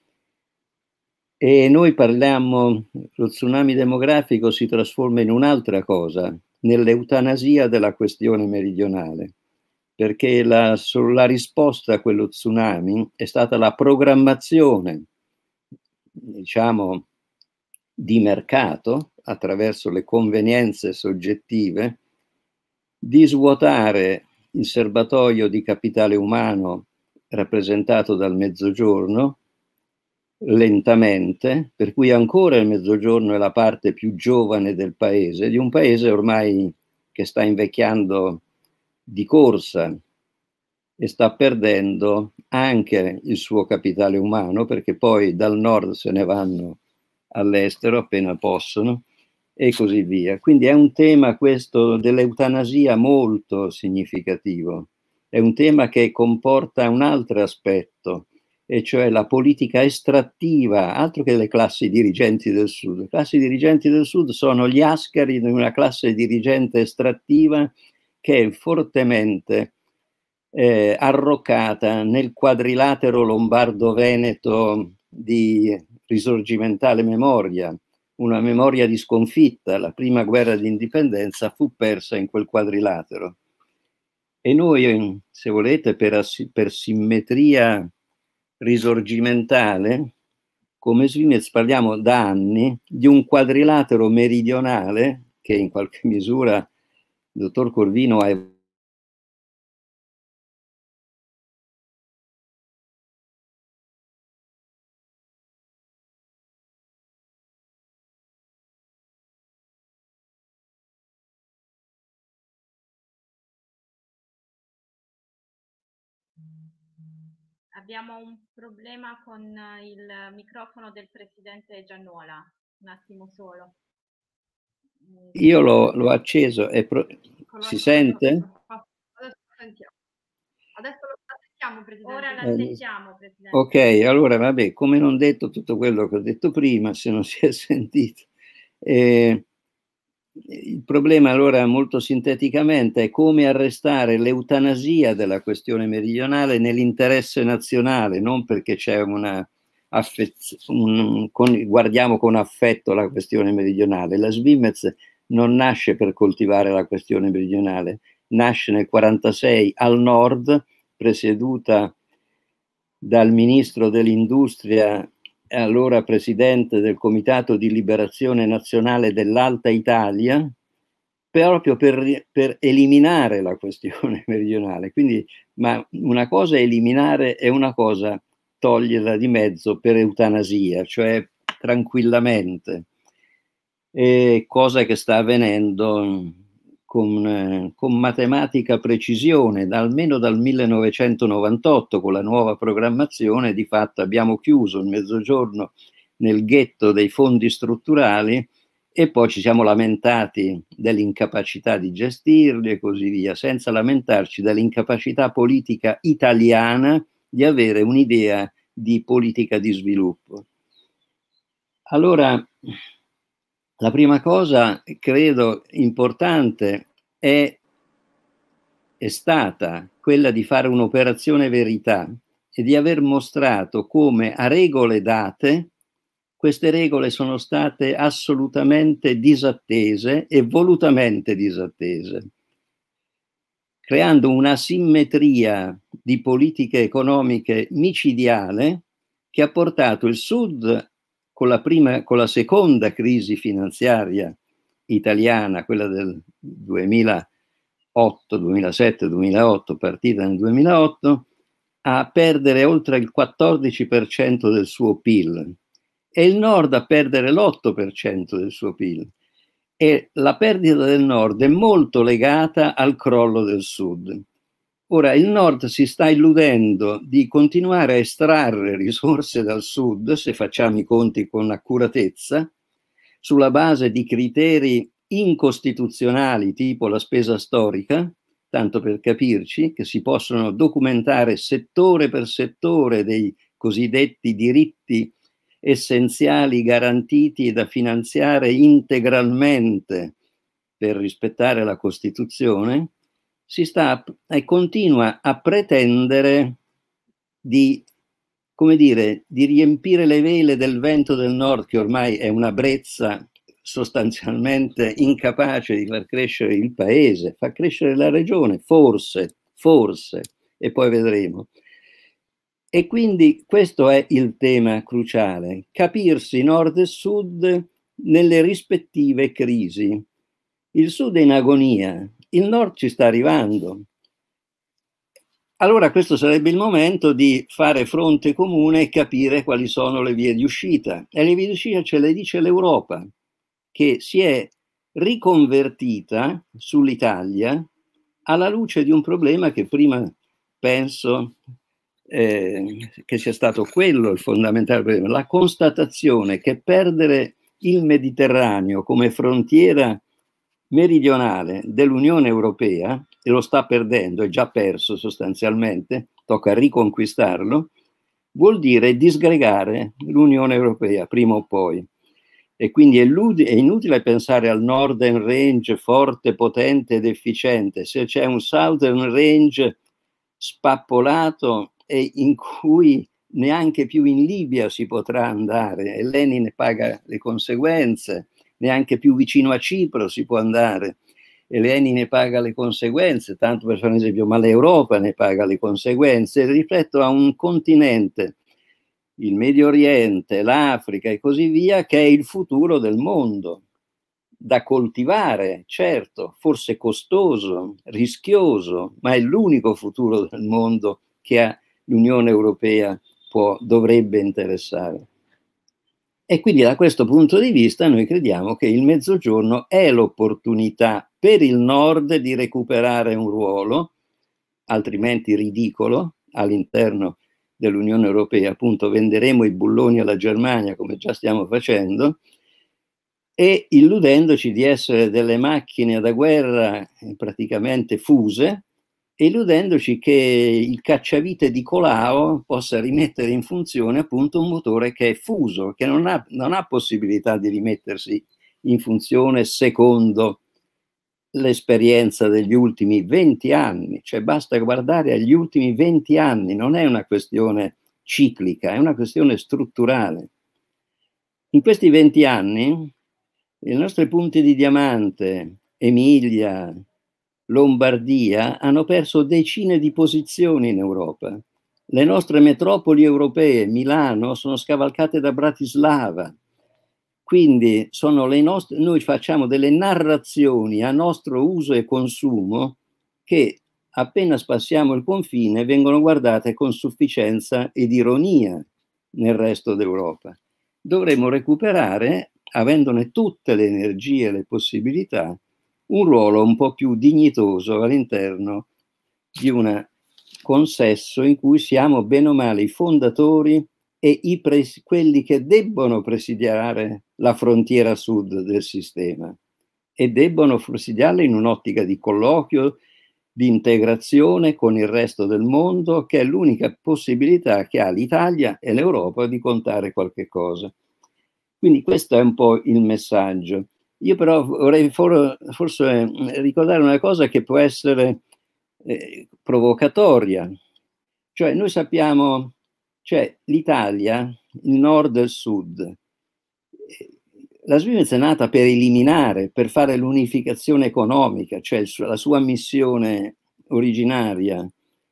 E noi parliamo, lo tsunami demografico si trasforma in un'altra cosa, nell'eutanasia della questione meridionale, perché la, la risposta a quello tsunami è stata la programmazione, diciamo, di mercato, attraverso le convenienze soggettive, di svuotare il serbatoio di capitale umano rappresentato dal Mezzogiorno lentamente, per cui ancora il Mezzogiorno è la parte più giovane del paese, di un paese ormai che sta invecchiando di corsa e sta perdendo anche il suo capitale umano, perché poi dal nord se ne vanno all'estero appena possono, e così via. Quindi è un tema, questo dell'eutanasia, molto significativo. È un tema che comporta un altro aspetto, e cioè la politica estrattiva, altro che le classi dirigenti del Sud. Le classi dirigenti del Sud sono gli ascari di una classe dirigente estrattiva che è fortemente eh, arroccata nel quadrilatero lombardo-veneto di risorgimentale memoria, una memoria di sconfitta. La prima guerra di indipendenza fu persa in quel quadrilatero. E noi, se volete, per, per simmetria risorgimentale, come Svimez parliamo da anni di un quadrilatero meridionale che in qualche misura il dottor Corvino ha Abbiamo un problema con il microfono del presidente Giannuola, un attimo solo. Io l'ho acceso, è pro... si sente? Adesso lo sentiamo. Adesso lo sentiamo, Presidente. Ora la Eh, sentiamo, Presidente. Ok, allora vabbè, come non detto tutto quello che ho detto prima, se non si è sentito. Eh, il problema allora molto sinteticamente è come arrestare l'eutanasia della questione meridionale nell'interesse nazionale, non perché c'è una un, con, guardiamo con affetto la questione meridionale. La Svimez non nasce per coltivare la questione meridionale, nasce nel quarantasei al nord, presieduta dal ministro dell'industria, allora presidente del Comitato di Liberazione Nazionale dell'Alta Italia, proprio per, per eliminare la questione meridionale. Quindi, ma una cosa è eliminare e una cosa toglierla di mezzo per eutanasia, cioè tranquillamente, e cosa che sta avvenendo con, eh, con matematica precisione, da, almeno dal millenovecentonovantotto, con la nuova programmazione. Di fatto abbiamo chiuso il Mezzogiorno nel ghetto dei fondi strutturali e poi ci siamo lamentati dell'incapacità di gestirli e così via, senza lamentarci dell'incapacità politica italiana di avere un'idea di politica di sviluppo. Allora, la prima cosa, credo, importante è, è stata quella di fare un'operazione verità e di aver mostrato come a regole date queste regole sono state assolutamente disattese e volutamente disattese, creando una simmetria di politiche economiche micidiale che ha portato il Sud, con la, prima, con la seconda crisi finanziaria italiana, quella del duemilaotto, duemilasette, duemilaotto, partita nel duemilaotto, a perdere oltre il quattordici per cento del suo P I L e il Nord a perdere l'otto per cento del suo P I L. E la perdita del Nord è molto legata al crollo del Sud. Ora, il Nord si sta illudendo di continuare a estrarre risorse dal Sud, se facciamo i conti con accuratezza, sulla base di criteri incostituzionali tipo la spesa storica, tanto per capirci, che si possono documentare settore per settore dei cosiddetti diritti essenziali garantiti da finanziare integralmente per rispettare la Costituzione, si sta e continua a pretendere di, come dire, di riempire le vele del vento del Nord, che ormai è una brezza sostanzialmente incapace di far crescere il paese, fa crescere la regione, forse, forse, e poi vedremo. E quindi questo è il tema cruciale, capirsi Nord e Sud nelle rispettive crisi. Il Sud è in agonia, il Nord ci sta arrivando. Allora questo sarebbe il momento di fare fronte comune e capire quali sono le vie di uscita. E le vie di uscita ce le dice l'Europa, che si è riconvertita sull'Italia alla luce di un problema che prima penso eh, che sia stato quello il fondamentale problema, la constatazione che perdere il Mediterraneo come frontiera meridionale dell'Unione Europea, e lo sta perdendo, è già perso sostanzialmente, tocca riconquistarlo, vuol dire disgregare l'Unione Europea prima o poi. E quindi è, è inutile pensare al Northern Range forte, potente ed efficiente, se c'è un Southern Range spappolato e in cui neanche più in Libia si potrà andare, e Lenin ne paga le conseguenze, neanche più vicino a Cipro si può andare, e Lenin ne paga le conseguenze, tanto per fare un esempio, ma l'Europa ne paga le conseguenze rispetto a un continente, il Medio Oriente, l'Africa e così via, che è il futuro del mondo, da coltivare, certo, forse costoso, rischioso, ma è l'unico futuro del mondo che l'Unione Europea può, dovrebbe interessare. E quindi da questo punto di vista noi crediamo che il Mezzogiorno è l'opportunità per il Nord di recuperare un ruolo, altrimenti ridicolo, all'interno dell'Unione Europea, appunto venderemo i bulloni alla Germania come già stiamo facendo, e illudendoci di essere delle macchine da guerra praticamente fuse, e illudendoci che il cacciavite di Colao possa rimettere in funzione appunto un motore che è fuso, che non ha, non ha possibilità di rimettersi in funzione secondo l'esperienza degli ultimi venti anni, cioè basta guardare agli ultimi venti anni, non è una questione ciclica, è una questione strutturale. In questi venti anni i nostri punti di diamante, Emilia, Lombardia, hanno perso decine di posizioni in Europa. Le nostre metropoli europee, Milano, sono scavalcate da Bratislava. Quindi sono le nostre, noi facciamo delle narrazioni a nostro uso e consumo che appena spassiamo il confine vengono guardate con sufficienza ed ironia nel resto d'Europa. Dovremmo recuperare, avendone tutte le energie e le possibilità, un ruolo un po' più dignitoso all'interno di un consesso in cui siamo bene o male i fondatori e i quelli che debbono presidiare la frontiera sud del sistema, e debbono presidiarla in un'ottica di colloquio, di integrazione con il resto del mondo, che è l'unica possibilità che ha l'Italia e l'Europa di contare qualche cosa. Quindi questo è un po' il messaggio. Io però vorrei for forse ricordare una cosa che può essere eh, provocatoria. Cioè noi sappiamo, cioè l'Italia, il nord e il sud, la Svimez è nata per eliminare, per fare l'unificazione economica, cioè la sua missione originaria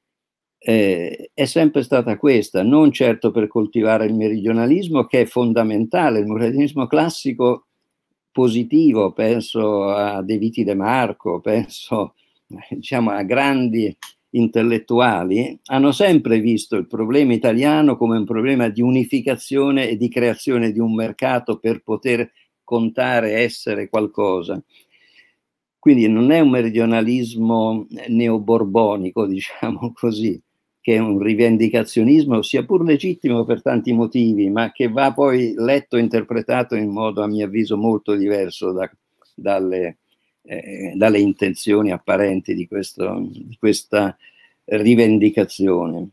eh, è sempre stata questa, non certo per coltivare il meridionalismo, che è fondamentale. Il meridionalismo classico positivo, penso a De Viti De Marco, penso diciamo a grandi intellettuali, hanno sempre visto il problema italiano come un problema di unificazione e di creazione di un mercato per poter contare essere qualcosa. Quindi non è un meridionalismo neoborbonico, diciamo così, che è un rivendicazionismo, sia pur legittimo per tanti motivi, ma che va poi letto e interpretato in modo, a mio avviso, molto diverso da, dalle, eh, dalle intenzioni apparenti di, questo, di questa rivendicazione.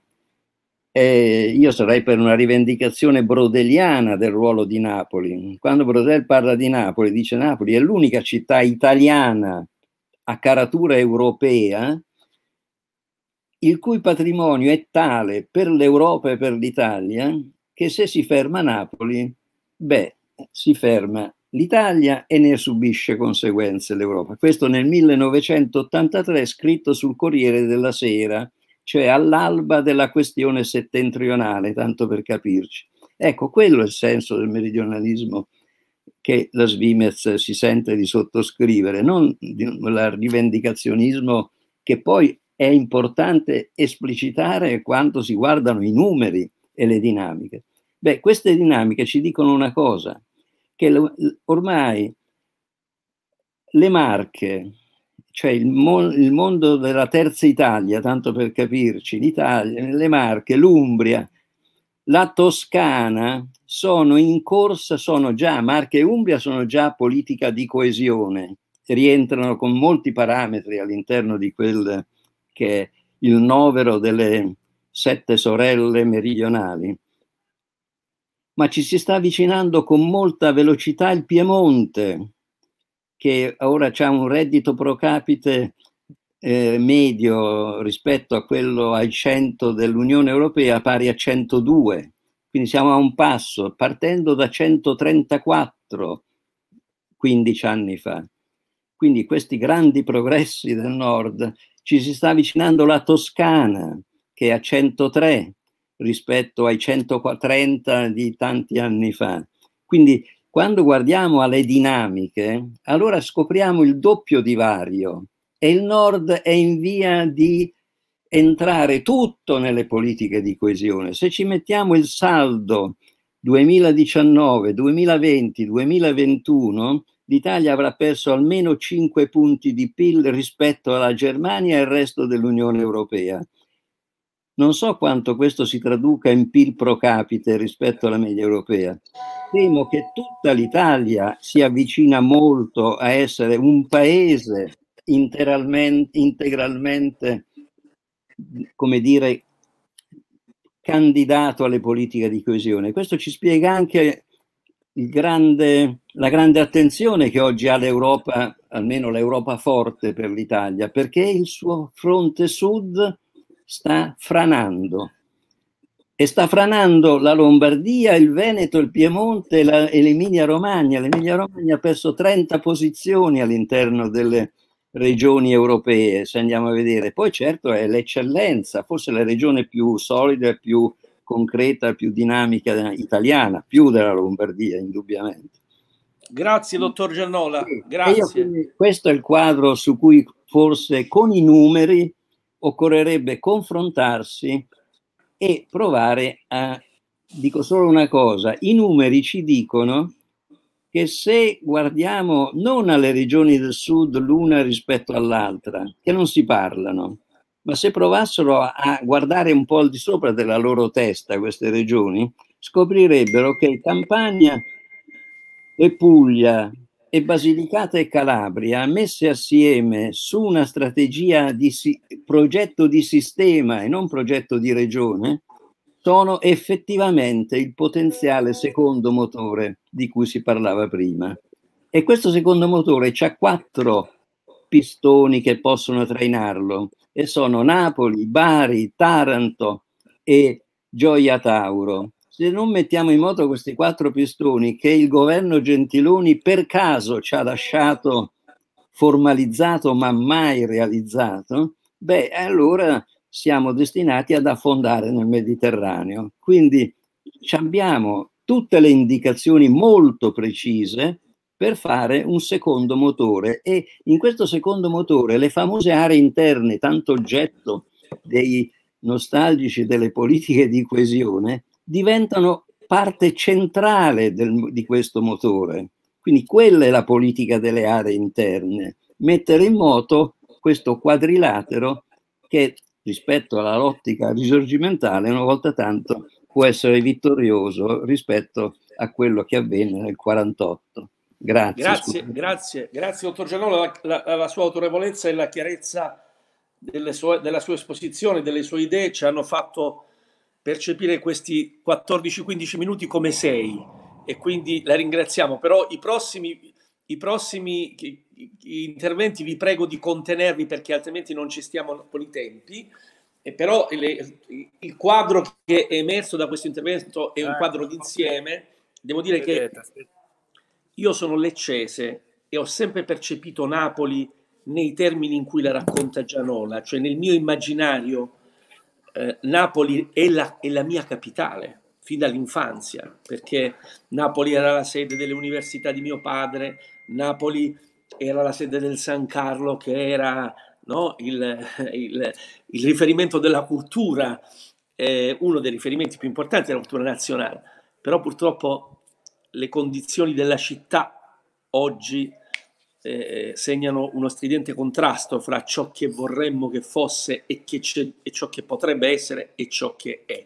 E io sarei per una rivendicazione brodeliana del ruolo di Napoli. Quando Brodel parla di Napoli, dice Napoli è l'unica città italiana a caratura europea il cui patrimonio è tale per l'Europa e per l'Italia che se si ferma Napoli, beh, si ferma l'Italia e ne subisce conseguenze l'Europa. Questo nel millenovecentottantatré, scritto sul Corriere della Sera, cioè all'alba della questione settentrionale, tanto per capirci. Ecco, quello è il senso del meridionalismo che la Svimez si sente di sottoscrivere, non il rivendicazionismo che poi è importante esplicitare quando si guardano i numeri e le dinamiche. Beh, queste dinamiche ci dicono una cosa, che ormai le Marche, cioè il, mo il mondo della terza Italia, tanto per capirci, l'Italia, le Marche, l'Umbria, la Toscana, sono in corsa, sono già, Marche e Umbria sono già politica di coesione, rientrano con molti parametri all'interno di quel che è il novero delle sette sorelle meridionali. Ma ci si sta avvicinando con molta velocità il Piemonte, che ora ha un reddito pro capite eh, medio rispetto a quello ai cento dell'Unione Europea pari a centodue, quindi siamo a un passo, partendo da centotrentaquattro quindici anni fa. Quindi questi grandi progressi del nord, ci si sta avvicinando la Toscana, che è a centotré rispetto ai centotrenta di tanti anni fa. Quindi quando guardiamo alle dinamiche, allora scopriamo il doppio divario, e il nord è in via di entrare tutto nelle politiche di coesione. Se ci mettiamo il saldo duemiladiciannove, duemilaventi, duemilaventuno, l'Italia avrà perso almeno cinque punti di P I L rispetto alla Germania e al resto dell'Unione Europea. Non so quanto questo si traduca in P I L pro capite rispetto alla media europea. Temo che tutta l'Italia si avvicina molto a essere un paese integralmente, integralmente, come dire, candidato alle politiche di coesione. Questo ci spiega anche il grande, la grande attenzione che oggi ha l'Europa, almeno l'Europa forte per l'Italia, perché il suo fronte sud sta franando. E sta franando la Lombardia, il Veneto, il Piemonte la, e l'Emilia Romagna. L'Emilia Romagna ha perso trenta posizioni all'interno delle regioni europee, se andiamo a vedere. Poi certo è l'eccellenza, forse la regione più solida, più concreta, più dinamica italiana, più della Lombardia, indubbiamente. Grazie, dottor Giannola. Sì, Grazie. Io, questo è il quadro su cui forse con i numeri occorrerebbe confrontarsi e provare a... Dico solo una cosa, i numeri ci dicono che se guardiamo non alle regioni del sud l'una rispetto all'altra, che non si parlano, ma se provassero a guardare un po' al di sopra della loro testa queste regioni, scoprirebbero che Campania e Puglia e Basilicata e Calabria, messe assieme su una strategia di si- progetto di sistema e non progetto di regione, sono effettivamente il potenziale secondo motore di cui si parlava prima. E questo secondo motore ha quattro pistoni che possono trainarlo, e sono Napoli, Bari, Taranto e Gioia Tauro. Se non mettiamo in moto questi quattro pistoni che il governo Gentiloni per caso ci ha lasciato formalizzato ma mai realizzato, beh, allora siamo destinati ad affondare nel Mediterraneo. Quindi abbiamo tutte le indicazioni molto precise per fare un secondo motore, e in questo secondo motore le famose aree interne, tanto oggetto dei nostalgici delle politiche di coesione, diventano parte centrale del, di questo motore. Quindi quella è la politica delle aree interne, mettere in moto questo quadrilatero che rispetto alla lottica risorgimentale una volta tanto può essere vittorioso rispetto a quello che avvenne nel quarantotto. Grazie. Grazie, grazie, grazie dottor Giannola, la, la, la sua autorevolezza e la chiarezza delle sue, della sua esposizione, delle sue idee ci hanno fatto percepire questi quattordici quindici minuti come sei, e quindi la ringraziamo. Però i prossimi, i prossimi interventi vi prego di contenervi, perché altrimenti non ci stiamo con i tempi. E però le, il quadro che è emerso da questo intervento è un quadro d'insieme. Devo dire che io sono leccese e ho sempre percepito Napoli nei termini in cui la racconta Giannola, cioè nel mio immaginario eh, Napoli è la, è la mia capitale fin dall'infanzia, perché Napoli era la sede delle università di mio padre, Napoli era la sede del San Carlo, che era, no, il, il, il riferimento della cultura, eh, uno dei riferimenti più importanti della cultura nazionale. Però purtroppo le condizioni della città oggi eh, segnano uno stridente contrasto fra ciò che vorremmo che fosse e, che e ciò che potrebbe essere e ciò che è.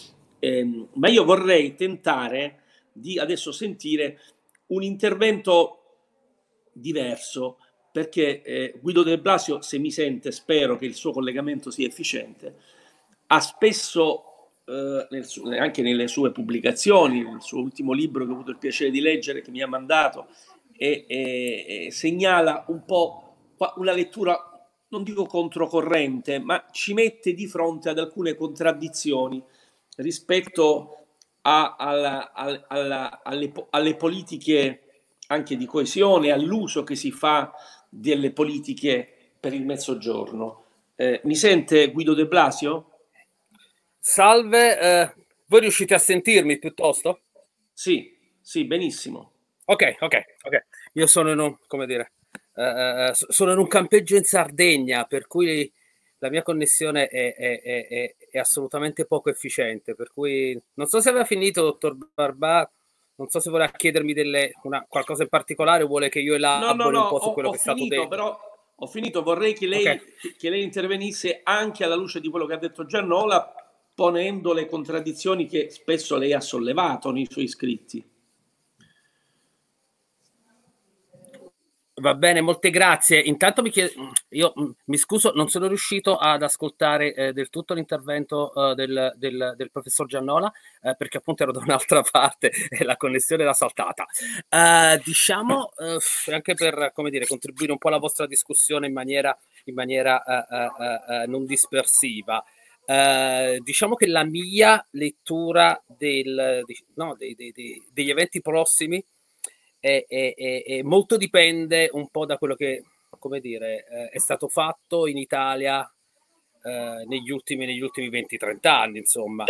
Eh, ma io vorrei tentare di adesso sentire un intervento diverso, perché eh, Guido De Blasio, se mi sente, spero che il suo collegamento sia efficiente, ha spesso Uh, nel su- anche nelle sue pubblicazioni, nel suo ultimo libro che ho avuto il piacere di leggere, che mi ha mandato, e, e, e segnala un po' una lettura, non dico controcorrente, ma ci mette di fronte ad alcune contraddizioni rispetto a, alla, alla, alla, alle, alle politiche anche di coesione, all'uso che si fa delle politiche per il Mezzogiorno. Eh, mi sente Guido De Blasio? Salve, eh, voi riuscite a sentirmi piuttosto? Sì, sì, benissimo. Ok, ok, ok. Io sono in un, come dire, eh, sono in un campeggio in Sardegna, per cui la mia connessione è, è, è, è assolutamente poco efficiente, per cui non so se aveva finito, dottor Barbà, non so se vuole chiedermi delle, una, qualcosa in particolare o vuole che io elabori no, no, no, un po' su ho, quello ho che è finito, stato detto. Però ho finito, vorrei che lei, okay. che, che lei intervenisse anche alla luce di quello che ha detto Giannola, ponendo le contraddizioni che spesso lei ha sollevato nei suoi scritti. Va bene, molte grazie. Intanto mi chiedo, io mi scuso, non sono riuscito ad ascoltare eh, del tutto l'intervento eh, del, del, del professor Giannola, eh, perché appunto ero da un'altra parte e la connessione era saltata. Uh, diciamo, uh, anche per, come dire, contribuire un po' alla vostra discussione in maniera, in maniera uh, uh, uh, non dispersiva. Uh, diciamo che la mia lettura del, di, no, dei, dei, dei, degli eventi prossimi E, e, e molto dipende un po' da quello che, come dire, eh, è stato fatto in Italia eh, negli ultimi negli ultimi venti trenta anni, insomma.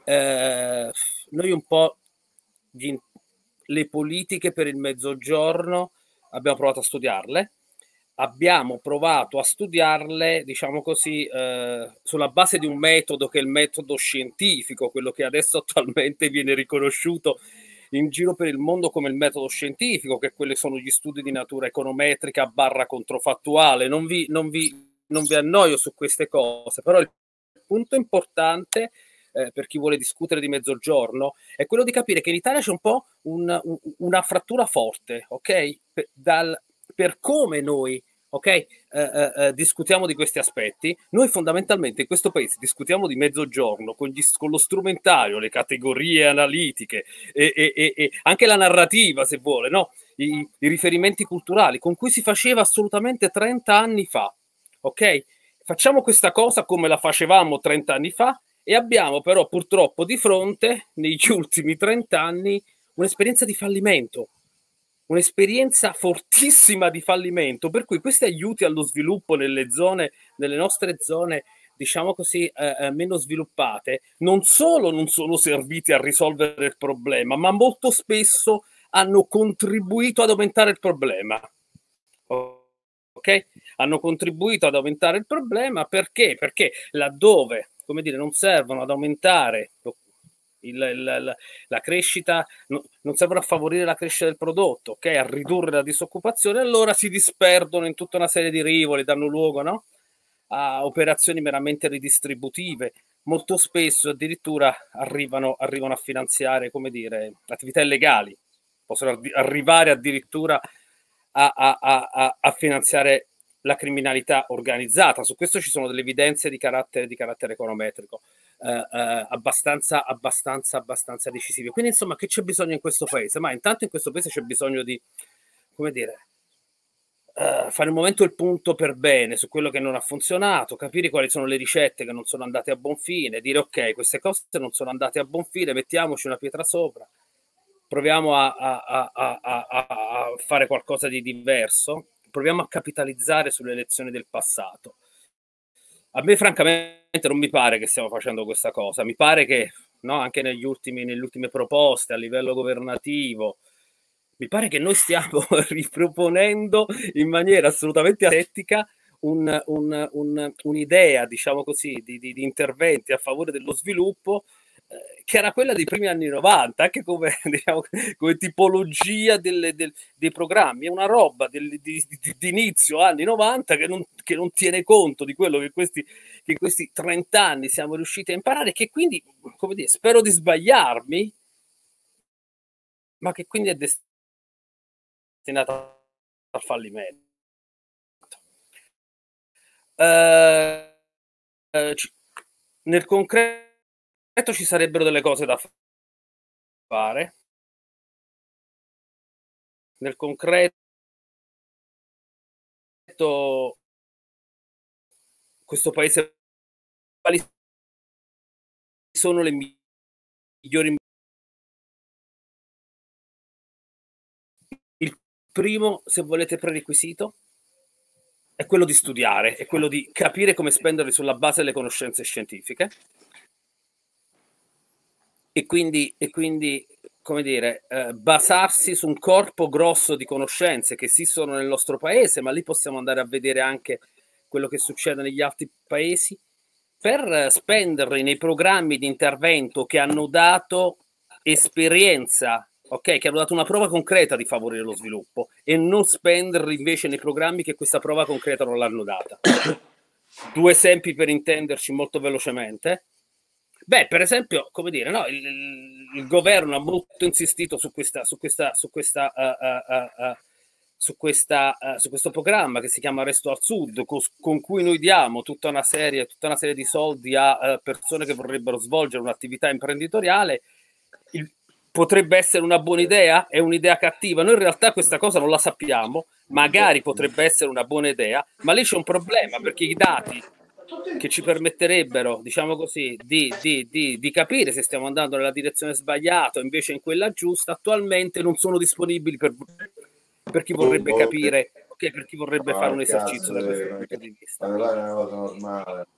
Eh, noi un po' gli, le politiche per il Mezzogiorno abbiamo provato a studiarle, abbiamo provato a studiarle, diciamo così, eh, sulla base di un metodo che è il metodo scientifico, quello che adesso attualmente viene riconosciuto in giro per il mondo come il metodo scientifico, che quelli sono gli studi di natura econometrica barra controfattuale. Non vi, non vi, non vi annoio su queste cose, però il punto importante eh, per chi vuole discutere di Mezzogiorno è quello di capire che in Italia c'è un po' un, un, una frattura forte, ok? Per, dal, per come noi ok, eh, eh, discutiamo di questi aspetti. Noi fondamentalmente in questo paese discutiamo di Mezzogiorno con, gli, con lo strumentario, le categorie analitiche e, e, e, e anche la narrativa, se vuole, no? I, i riferimenti culturali con cui si faceva assolutamente trenta anni fa, ok? Facciamo questa cosa come la facevamo trenta anni fa e abbiamo però purtroppo di fronte negli ultimi trenta anni un'esperienza di fallimento, un'esperienza fortissima di fallimento, per cui questi aiuti allo sviluppo nelle zone, nelle nostre zone, diciamo così, eh, meno sviluppate, non solo non sono serviti a risolvere il problema, ma molto spesso hanno contribuito ad aumentare il problema. Ok? Hanno contribuito ad aumentare il problema perché? Perché laddove, come dire, non servono ad aumentare Il, la, la crescita, no, non servono a favorire la crescita del prodotto, ok, a ridurre la disoccupazione, allora si disperdono in tutta una serie di rivoli, danno luogo, no? A operazioni meramente ridistributive, molto spesso addirittura arrivano, arrivano a finanziare, come dire, attività illegali, possono arrivare addirittura a, a, a, a finanziare la criminalità organizzata. Su questo ci sono delle evidenze di carattere, di carattere econometrico. Uh, uh, abbastanza, abbastanza, abbastanza decisive. Quindi, insomma, che c'è bisogno in questo paese? Ma intanto in questo paese c'è bisogno di, come dire, uh, fare un momento il punto per bene su quello che non ha funzionato, capire quali sono le ricette che non sono andate a buon fine, dire ok, queste cose non sono andate a buon fine, mettiamoci una pietra sopra, proviamo a, a, a, a, a fare qualcosa di diverso, proviamo a capitalizzare sulle lezioni del passato. A me francamente non mi pare che stiamo facendo questa cosa, mi pare che no, anche negli ultimi, nelle ultime proposte a livello governativo, mi pare che noi stiamo riproponendo in maniera assolutamente asettica un, un, un, un'idea, diciamo così, di, di, di interventi a favore dello sviluppo eh, che era quella dei primi anni novanta, anche come, diciamo, come tipologia delle, del, dei programmi, è una roba del, di, di, di inizio anni novanta che non, che non tiene conto di quello che, questi, che in questi trenta anni siamo riusciti a imparare, che quindi, come dire, spero di sbagliarmi, ma che quindi è destinata al fallimento. Uh, uh, nel concreto ci sarebbero delle cose da fare. Nel concreto questo paese, quali sono le migliori? Il primo, se volete, prerequisito è quello di studiare, è quello di capire come spenderli sulla base delle conoscenze scientifiche e quindi, e quindi come dire, eh, basarsi su un corpo grosso di conoscenze che esistono nel nostro paese, ma lì possiamo andare a vedere anche quello che succede negli altri paesi, per spenderli nei programmi di intervento che hanno dato esperienza, ok, che hanno dato una prova concreta di favorire lo sviluppo, e non spenderli invece nei programmi che questa prova concreta non l'hanno data. Due esempi per intenderci molto velocemente. Beh, per esempio, come dire, no, il, il governo ha molto insistito su questa, su questa, su questa, uh, uh, uh, uh, su, questa uh, su questo programma che si chiama Resto al Sud, con, con cui noi diamo tutta una serie, tutta una serie di soldi a uh, persone che vorrebbero svolgere un'attività imprenditoriale. Il, potrebbe essere una buona idea? È un'idea cattiva? Noi in realtà questa cosa non la sappiamo, magari potrebbe essere una buona idea, ma lì c'è un problema, perché i dati che ci permetterebbero, diciamo così, di, di, di, di capire se stiamo andando nella direzione sbagliata o invece in quella giusta, attualmente non sono disponibili per, per chi vorrebbe capire, okay, per chi vorrebbe fare un esercizio da questo punto di vista.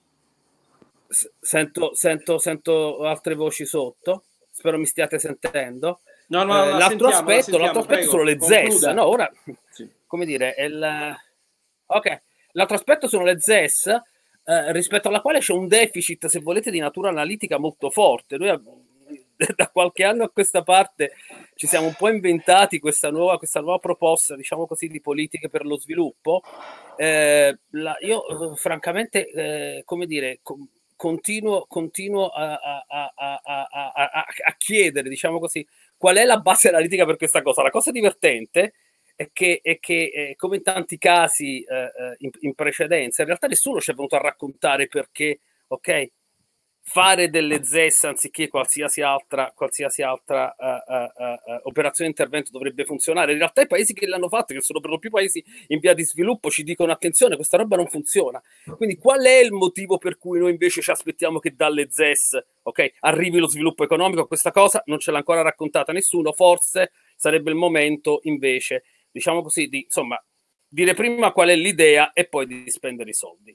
Sento, sento, sento altre voci sotto, spero mi stiate sentendo. No, no, eh, l'altro sentiamo, aspetto, sentiamo, l'altro aspetto prego, sono le Z E S, no, ora, sì. come dire, è il... ok, l'altro aspetto sono le Z E S, eh, rispetto alla quale c'è un deficit, se volete, di natura analitica molto forte. Noi da qualche anno a questa parte ci siamo un po' inventati questa nuova, questa nuova proposta, diciamo così, di politiche per lo sviluppo. Eh, la, io, francamente, eh, come dire... Com- Continuo, continuo a, a, a, a, a, a, a chiedere, diciamo così, qual è la base analitica per questa cosa. La cosa divertente è che, è che eh, come in tanti casi eh, in, in precedenza, in realtà nessuno ci è venuto a raccontare perché, ok, fare delle Z E S anziché qualsiasi altra, qualsiasi altra uh, uh, uh, operazione di intervento dovrebbe funzionare. In realtà i paesi che l'hanno fatto, che sono per lo più paesi in via di sviluppo, ci dicono attenzione, questa roba non funziona. Quindi qual è il motivo per cui noi invece ci aspettiamo che dalle Z E S, ok, arrivi lo sviluppo economico? Questa cosa non ce l'ha ancora raccontata nessuno. Forse sarebbe il momento invece, diciamo così, di insomma dire prima qual è l'idea e poi di spendere i soldi.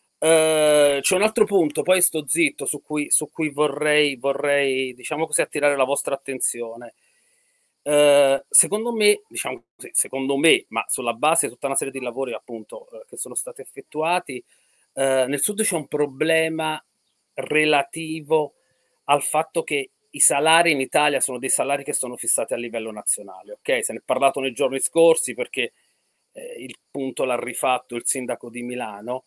Uh, c'è un altro punto, poi sto zitto, su cui, su cui vorrei, vorrei, diciamo così, attirare la vostra attenzione. Uh, secondo me, diciamo così, secondo me, ma sulla base di tutta una serie di lavori appunto uh, che sono stati effettuati, uh, nel Sud c'è un problema relativo al fatto che i salari in Italia sono dei salari che sono fissati a livello nazionale, ok? Se ne è parlato nei giorni scorsi perché eh, il punto l'ha rifatto il sindaco di Milano.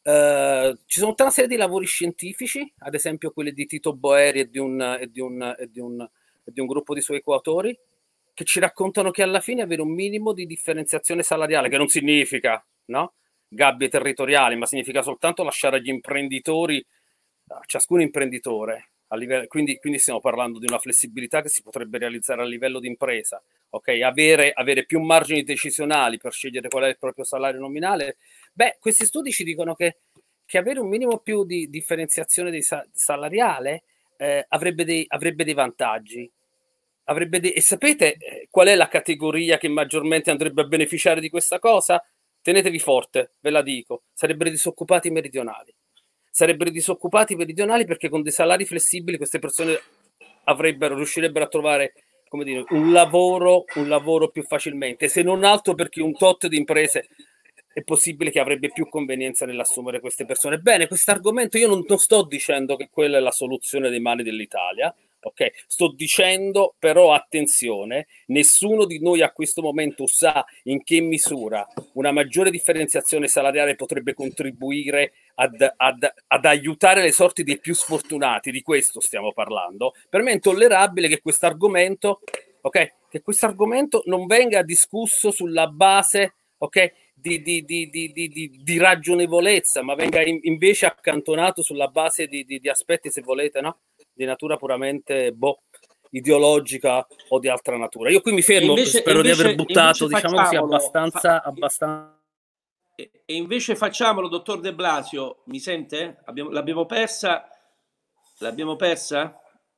Uh, ci sono tutta una serie di lavori scientifici, ad esempio quelli di Tito Boeri e di un, e di un, e di un, e di un gruppo di suoi coautori, che ci raccontano che alla fine avere un minimo di differenziazione salariale, che non significa, no, gabbie territoriali, ma significa soltanto lasciare agli imprenditori, a ciascun imprenditore, a livello, quindi, quindi stiamo parlando di una flessibilità che si potrebbe realizzare a livello di impresa, ok? Avere, avere più margini decisionali per scegliere qual è il proprio salario nominale. Beh, questi studi ci dicono che, che avere un minimo più di differenziazione dei sa- salariale eh, avrebbe, dei, avrebbe dei vantaggi. Avrebbe dei, e sapete eh, qual è la categoria che maggiormente andrebbe a beneficiare di questa cosa? Tenetevi forte, ve la dico, sarebbero i disoccupati meridionali. Sarebbero i disoccupati meridionali perché con dei salari flessibili queste persone avrebbero, riuscirebbero a trovare, come dire, un lavoro, un lavoro più facilmente, se non altro perché un tot di imprese è possibile che avrebbe più convenienza nell'assumere queste persone. Bene, questo argomento io non, non sto dicendo che quella è la soluzione dei mali dell'Italia, ok? Sto dicendo però attenzione, nessuno di noi a questo momento sa in che misura una maggiore differenziazione salariale potrebbe contribuire ad, ad, ad aiutare le sorti dei più sfortunati. Di questo stiamo parlando. Per me è intollerabile che questo argomento, ok, che questo argomento non venga discusso sulla base, ok, Di, di, di, di, di, di ragionevolezza, ma venga in, invece accantonato sulla base di, di, di aspetti, se volete, no? Di natura puramente boh, ideologica o di altra natura. Io qui mi fermo, invece, spero invece, di aver buttato, diciamo così, abbastanza, fa... abbastanza... E, e invece facciamolo, dottor De Blasio, mi sente? Abbiamo, l'abbiamo persa? L'abbiamo persa?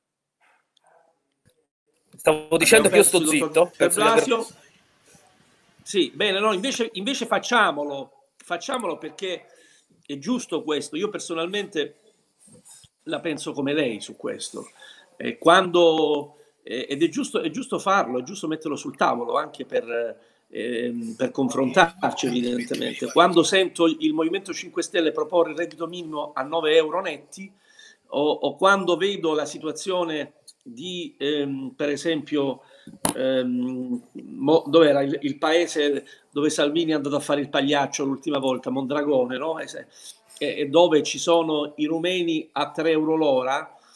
Stavo dicendo che io sto zitto. De Blasio? Sì, bene, no, invece, invece facciamolo, facciamolo perché è giusto questo. Io personalmente la penso come lei su questo. Eh, quando, eh, ed è giusto, è giusto farlo, è giusto metterlo sul tavolo anche per, eh, per confrontarci evidentemente. Quando sento il Movimento cinque Stelle proporre il reddito minimo a nove euro netti o, o quando vedo la situazione di, ehm, per esempio, ehm, mo, dove era il, il paese dove Salvini è andato a fare il pagliaccio l'ultima volta, Mondragone, no? E, e dove ci sono i rumeni a tre euro l'ora,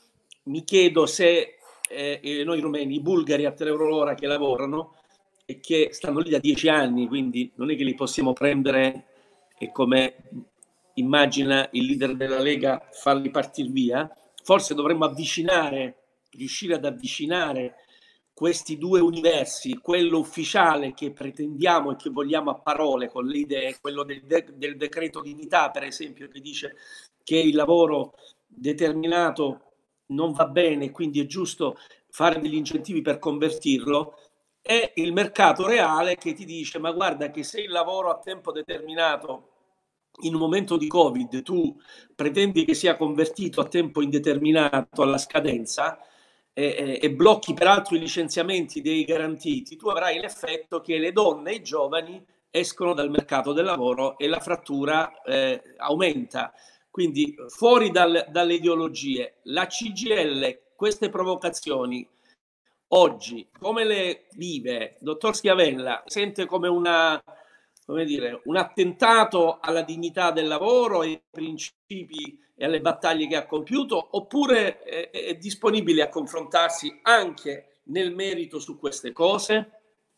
mi chiedo se eh, noi rumeni, i bulgari a tre euro l'ora che lavorano e che stanno lì da dieci anni, quindi non è che li possiamo prendere e come immagina il leader della Lega farli partire via. Forse dovremmo avvicinare, riuscire ad avvicinare questi due universi, quello ufficiale che pretendiamo e che vogliamo a parole con le idee, quello del, de del decreto dignità, per esempio, che dice che il lavoro determinato non va bene, quindi è giusto fare degli incentivi per convertirlo, e il mercato reale che ti dice ma guarda che se il lavoro a tempo determinato in un momento di Covid tu pretendi che sia convertito a tempo indeterminato alla scadenza, E, e blocchi peraltro i licenziamenti dei garantiti, tu avrai l'effetto che le donne e i giovani escono dal mercato del lavoro e la frattura eh, aumenta. Quindi fuori dal, dalle ideologie, la C G I L queste provocazioni oggi come le vive? Dottor Schiavella, sente come una, come dire, un attentato alla dignità del lavoro e ai principi e alle battaglie che ha compiuto, oppure è, è disponibile a confrontarsi anche nel merito su queste cose?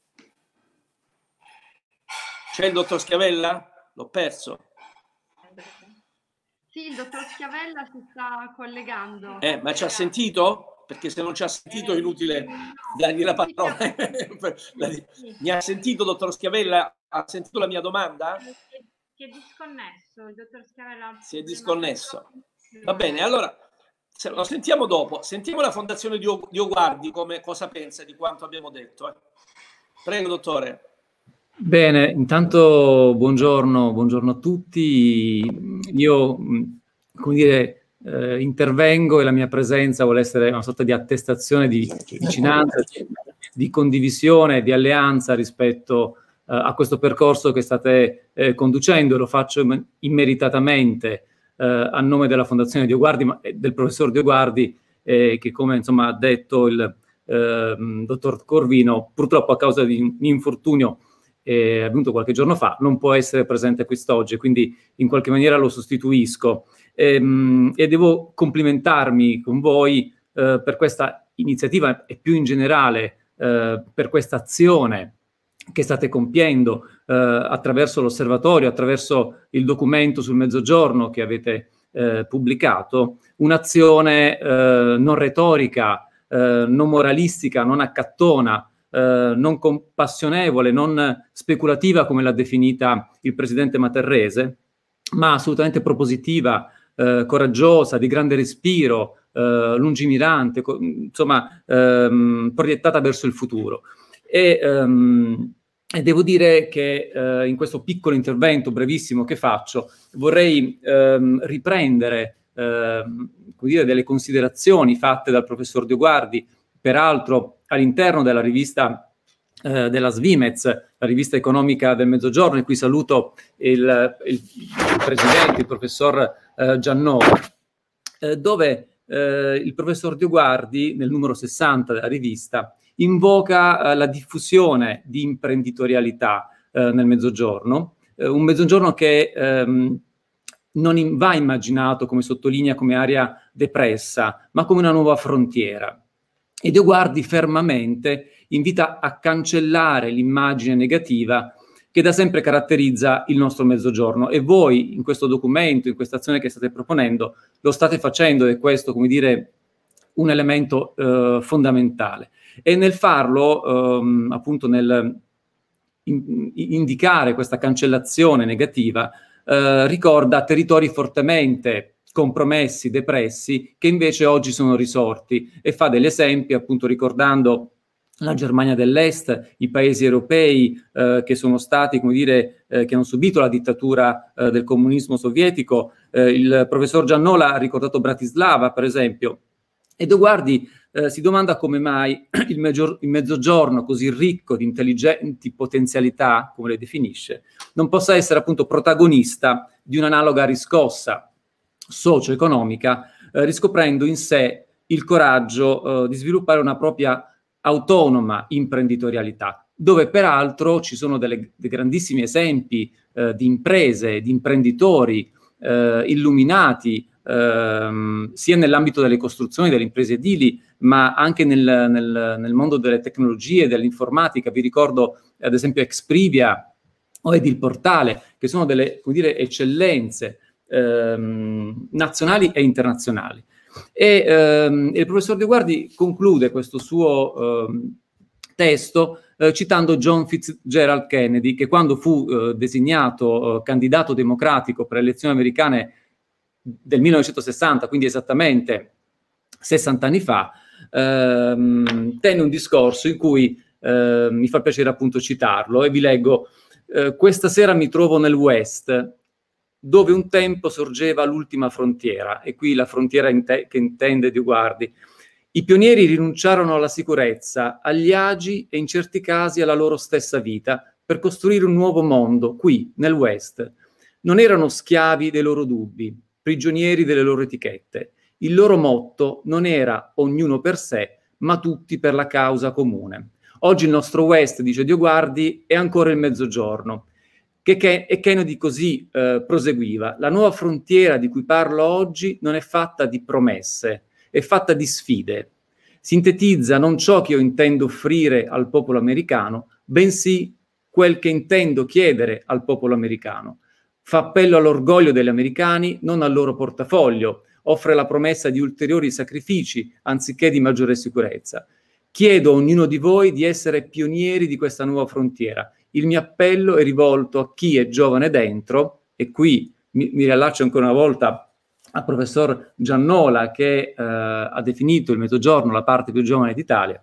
C'è il dottor Schiavella? L'ho perso. Sì, il dottor Schiavella si sta collegando. Eh, ma ci ha sentito? Perché se non ci ha sentito è inutile dargli la parola. Mi ha sentito, dottor Schiavella? Ha sentito la mia domanda? Si è disconnesso, il dottor Schiavella si è disconnesso. Va bene, allora se lo sentiamo dopo. Sentiamo la Fondazione Dioguardi come cosa pensa di quanto abbiamo detto. Eh. Prego, dottore. Bene, intanto buongiorno, buongiorno a tutti. Io, come dire, eh, intervengo e la mia presenza vuole essere una sorta di attestazione di vicinanza, di, di condivisione, di alleanza rispetto a questo percorso che state eh, conducendo, e lo faccio immeritatamente eh, a nome della Fondazione Dioguardi, ma del professor Dioguardi, eh, che come insomma ha detto il eh, dottor Corvino, purtroppo a causa di un infortunio eh, avvenuto qualche giorno fa, non può essere presente quest'oggi, quindi in qualche maniera lo sostituisco. E, e devo complimentarmi con voi eh, per questa iniziativa e più in generale eh, per questa azione che state compiendo eh, attraverso l'osservatorio, attraverso il documento sul Mezzogiorno che avete eh, pubblicato, un'azione eh, non retorica, eh, non moralistica, non accattona, eh, non compassionevole, non speculativa come l'ha definita il presidente Materrese, ma assolutamente propositiva, eh, coraggiosa, di grande respiro, eh, lungimirante, insomma ehm, proiettata verso il futuro. E, um, e devo dire che uh, in questo piccolo intervento brevissimo che faccio vorrei um, riprendere uh, come dire, delle considerazioni fatte dal professor Dioguardi, peraltro all'interno della rivista uh, della Svimez, la rivista economica del Mezzogiorno, in cui saluto il, il, il presidente, il professor uh, Giannola, uh, dove uh, il professor Dioguardi, nel numero sessanta della rivista, invoca eh, la diffusione di imprenditorialità eh, nel Mezzogiorno, eh, un Mezzogiorno che ehm, non in, va immaginato, come sottolinea, come area depressa, ma come una nuova frontiera. E Dioguardi fermamente invita a cancellare l'immagine negativa che da sempre caratterizza il nostro Mezzogiorno, e voi in questo documento, in questa azione che state proponendo, lo state facendo, e questo, come dire, un elemento eh, fondamentale. E nel farlo, ehm, appunto nel in, indicare questa cancellazione negativa, eh, ricorda territori fortemente compromessi, depressi, che invece oggi sono risorti, e fa degli esempi, appunto ricordando la Germania dell'Est, i paesi europei eh, che sono stati, come dire, eh, che hanno subito la dittatura eh, del comunismo sovietico. Eh, il professor Giannola ha ricordato Bratislava, per esempio. E Dioguardi eh, si domanda come mai il, meggior, il Mezzogiorno, così ricco di intelligenti potenzialità, come le definisce, non possa essere appunto protagonista di un'analoga riscossa socio-economica, eh, riscoprendo in sé il coraggio eh, di sviluppare una propria autonoma imprenditorialità, dove peraltro ci sono delle, dei grandissimi esempi eh, di imprese, di imprenditori eh, illuminati, ehm, sia nell'ambito delle costruzioni, delle imprese edili, ma anche nel, nel, nel mondo delle tecnologie, dell'informatica. Vi ricordo ad esempio Exprivia o Edilportale, che sono delle, come dire, eccellenze ehm, nazionali e internazionali. E ehm, il professor De Guardi conclude questo suo ehm, testo eh, citando John Fitzgerald Kennedy, che quando fu eh, designato eh, candidato democratico per le elezioni americane del millenovecentosessanta, quindi esattamente sessanta anni fa, ehm, tenne un discorso in cui eh, mi fa piacere appunto citarlo, e vi leggo: eh, questa sera mi trovo nel West, dove un tempo sorgeva l'ultima frontiera, e qui la frontiera inte- che intende De Guardi. I pionieri rinunciarono alla sicurezza, agli agi e in certi casi alla loro stessa vita per costruire un nuovo mondo, qui, nel West. Non erano schiavi dei loro dubbi, prigionieri delle loro etichette. Il loro motto non era ognuno per sé, ma tutti per la causa comune. Oggi il nostro West, dice De Guardi, è ancora il Mezzogiorno. Che, che, e Kennedy così eh, proseguiva: la nuova frontiera di cui parlo oggi non è fatta di promesse, è fatta di sfide. Sintetizza non ciò che io intendo offrire al popolo americano, bensì quel che intendo chiedere al popolo americano. Fa appello all'orgoglio degli americani, non al loro portafoglio. Offre la promessa di ulteriori sacrifici, anziché di maggiore sicurezza. Chiedo a ognuno di voi di essere pionieri di questa nuova frontiera. Il mio appello è rivolto a chi è giovane dentro, e qui mi, mi riallaccio ancora una volta al professor Giannola, che eh, ha definito il Mezzogiorno la parte più giovane d'Italia,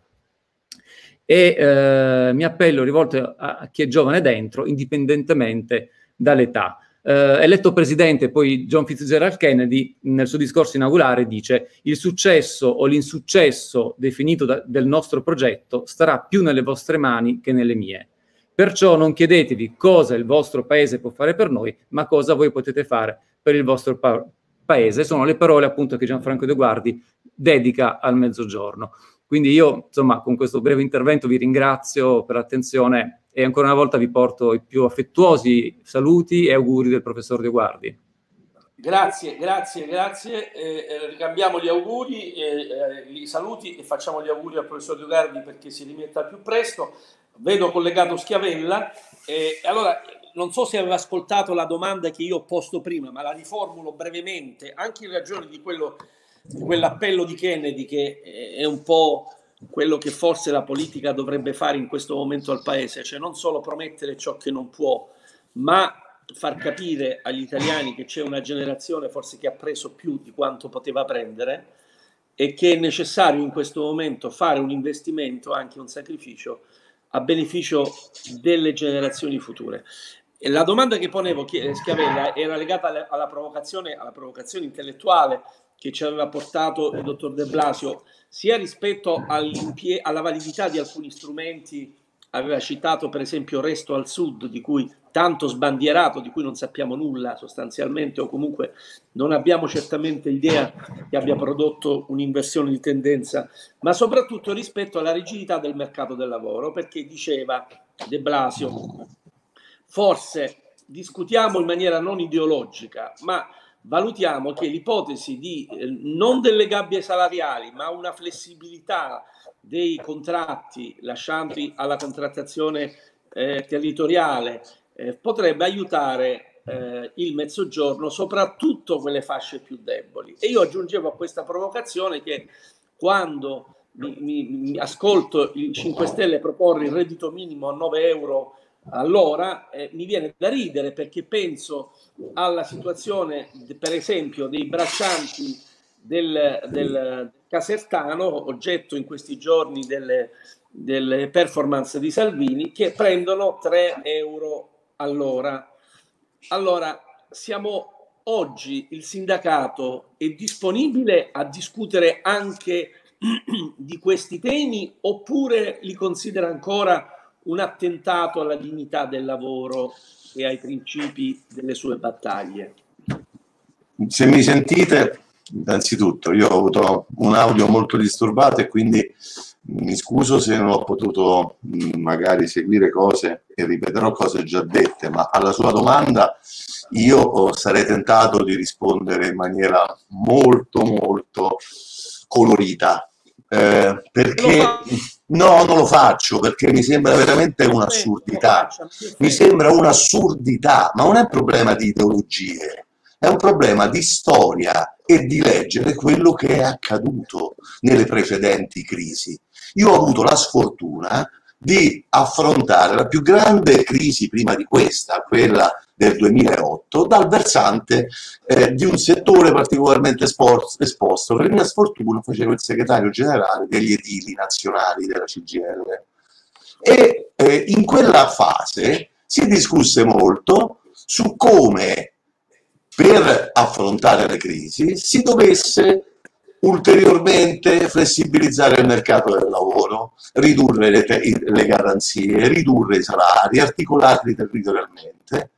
e eh, mi appello rivolto a, a chi è giovane dentro, indipendentemente dall'età. Eh, eletto presidente poi John Fitzgerald Kennedy, nel suo discorso inaugurale dice: il successo o l'insuccesso definito da, del nostro progetto starà più nelle vostre mani che nelle mie. Perciò non chiedetevi cosa il vostro paese può fare per noi, ma cosa voi potete fare per il vostro pa- paese. Sono le parole appunto che Gianfranco De Guardi dedica al Mezzogiorno. Quindi io, insomma, con questo breve intervento vi ringrazio per l'attenzione e ancora una volta vi porto i più affettuosi saluti e auguri del professor De Guardi. Grazie, grazie, grazie. Eh, eh, ricambiamo gli auguri, eh, eh, i saluti, e facciamo gli auguri al professor De Guardi perché si rimetta al più presto. Vedo collegato Schiavella. Eh, allora, non so se aveva ascoltato la domanda che io ho posto prima, ma la riformulo brevemente, anche in ragione di quello, di quell'appello di Kennedy, che è un po' quello che forse la politica dovrebbe fare in questo momento al Paese, cioè non solo promettere ciò che non può, ma far capire agli italiani che c'è una generazione forse che ha preso più di quanto poteva prendere e che è necessario in questo momento fare un investimento, anche un sacrificio, a beneficio delle generazioni future. E la domanda che ponevo, Schiavella, era legata alla, alla provocazione, alla provocazione intellettuale che ci aveva portato il dottor De Blasio, sia rispetto alla validità di alcuni strumenti. Aveva citato per esempio Resto al Sud, di cui tanto sbandierato, di cui non sappiamo nulla sostanzialmente, o comunque non abbiamo certamente idea che abbia prodotto un'inversione di tendenza, ma soprattutto rispetto alla rigidità del mercato del lavoro, perché diceva De Blasio: forse discutiamo in maniera non ideologica, ma valutiamo che l'ipotesi di eh, non delle gabbie salariali, ma una flessibilità dei contratti lascianti alla contrattazione eh, territoriale eh, potrebbe aiutare eh, il Mezzogiorno, soprattutto quelle fasce più deboli. E io aggiungevo a questa provocazione che quando mi, mi, mi ascolto i cinque Stelle proporre il reddito minimo a nove euro all'ora, eh, mi viene da ridere, perché penso alla situazione per esempio dei braccianti del, del Casertano, oggetto in questi giorni delle, delle performance di Salvini, che prendono tre euro all'ora. Allora, siamo oggi, il sindacato è disponibile a discutere anche di questi temi, oppure li considera ancora un attentato alla dignità del lavoro e ai principi delle sue battaglie? Se mi sentite, innanzitutto io ho avuto un audio molto disturbato e quindi mi scuso se non ho potuto mh, magari seguire cose e ripeterò cose già dette, ma alla sua domanda io oh, sarei tentato di rispondere in maniera molto molto colorita, eh, perché no, non lo faccio, perché mi sembra veramente un'assurdità, mi sembra un'assurdità, ma non è un problema di ideologie, è un problema di storia e di leggere quello che è accaduto nelle precedenti crisi. Io ho avuto la sfortuna di affrontare la più grande crisi prima di questa, quella del duemilaotto, dal versante eh, di un settore particolarmente esposto. Per mia sfortuna facevo il segretario generale degli edili nazionali della C G I L e eh, in quella fase si discusse molto su come per affrontare le crisi si dovesse ulteriormente flessibilizzare il mercato del lavoro, ridurre le, le garanzie, ridurre i salari, articolarli territorialmente.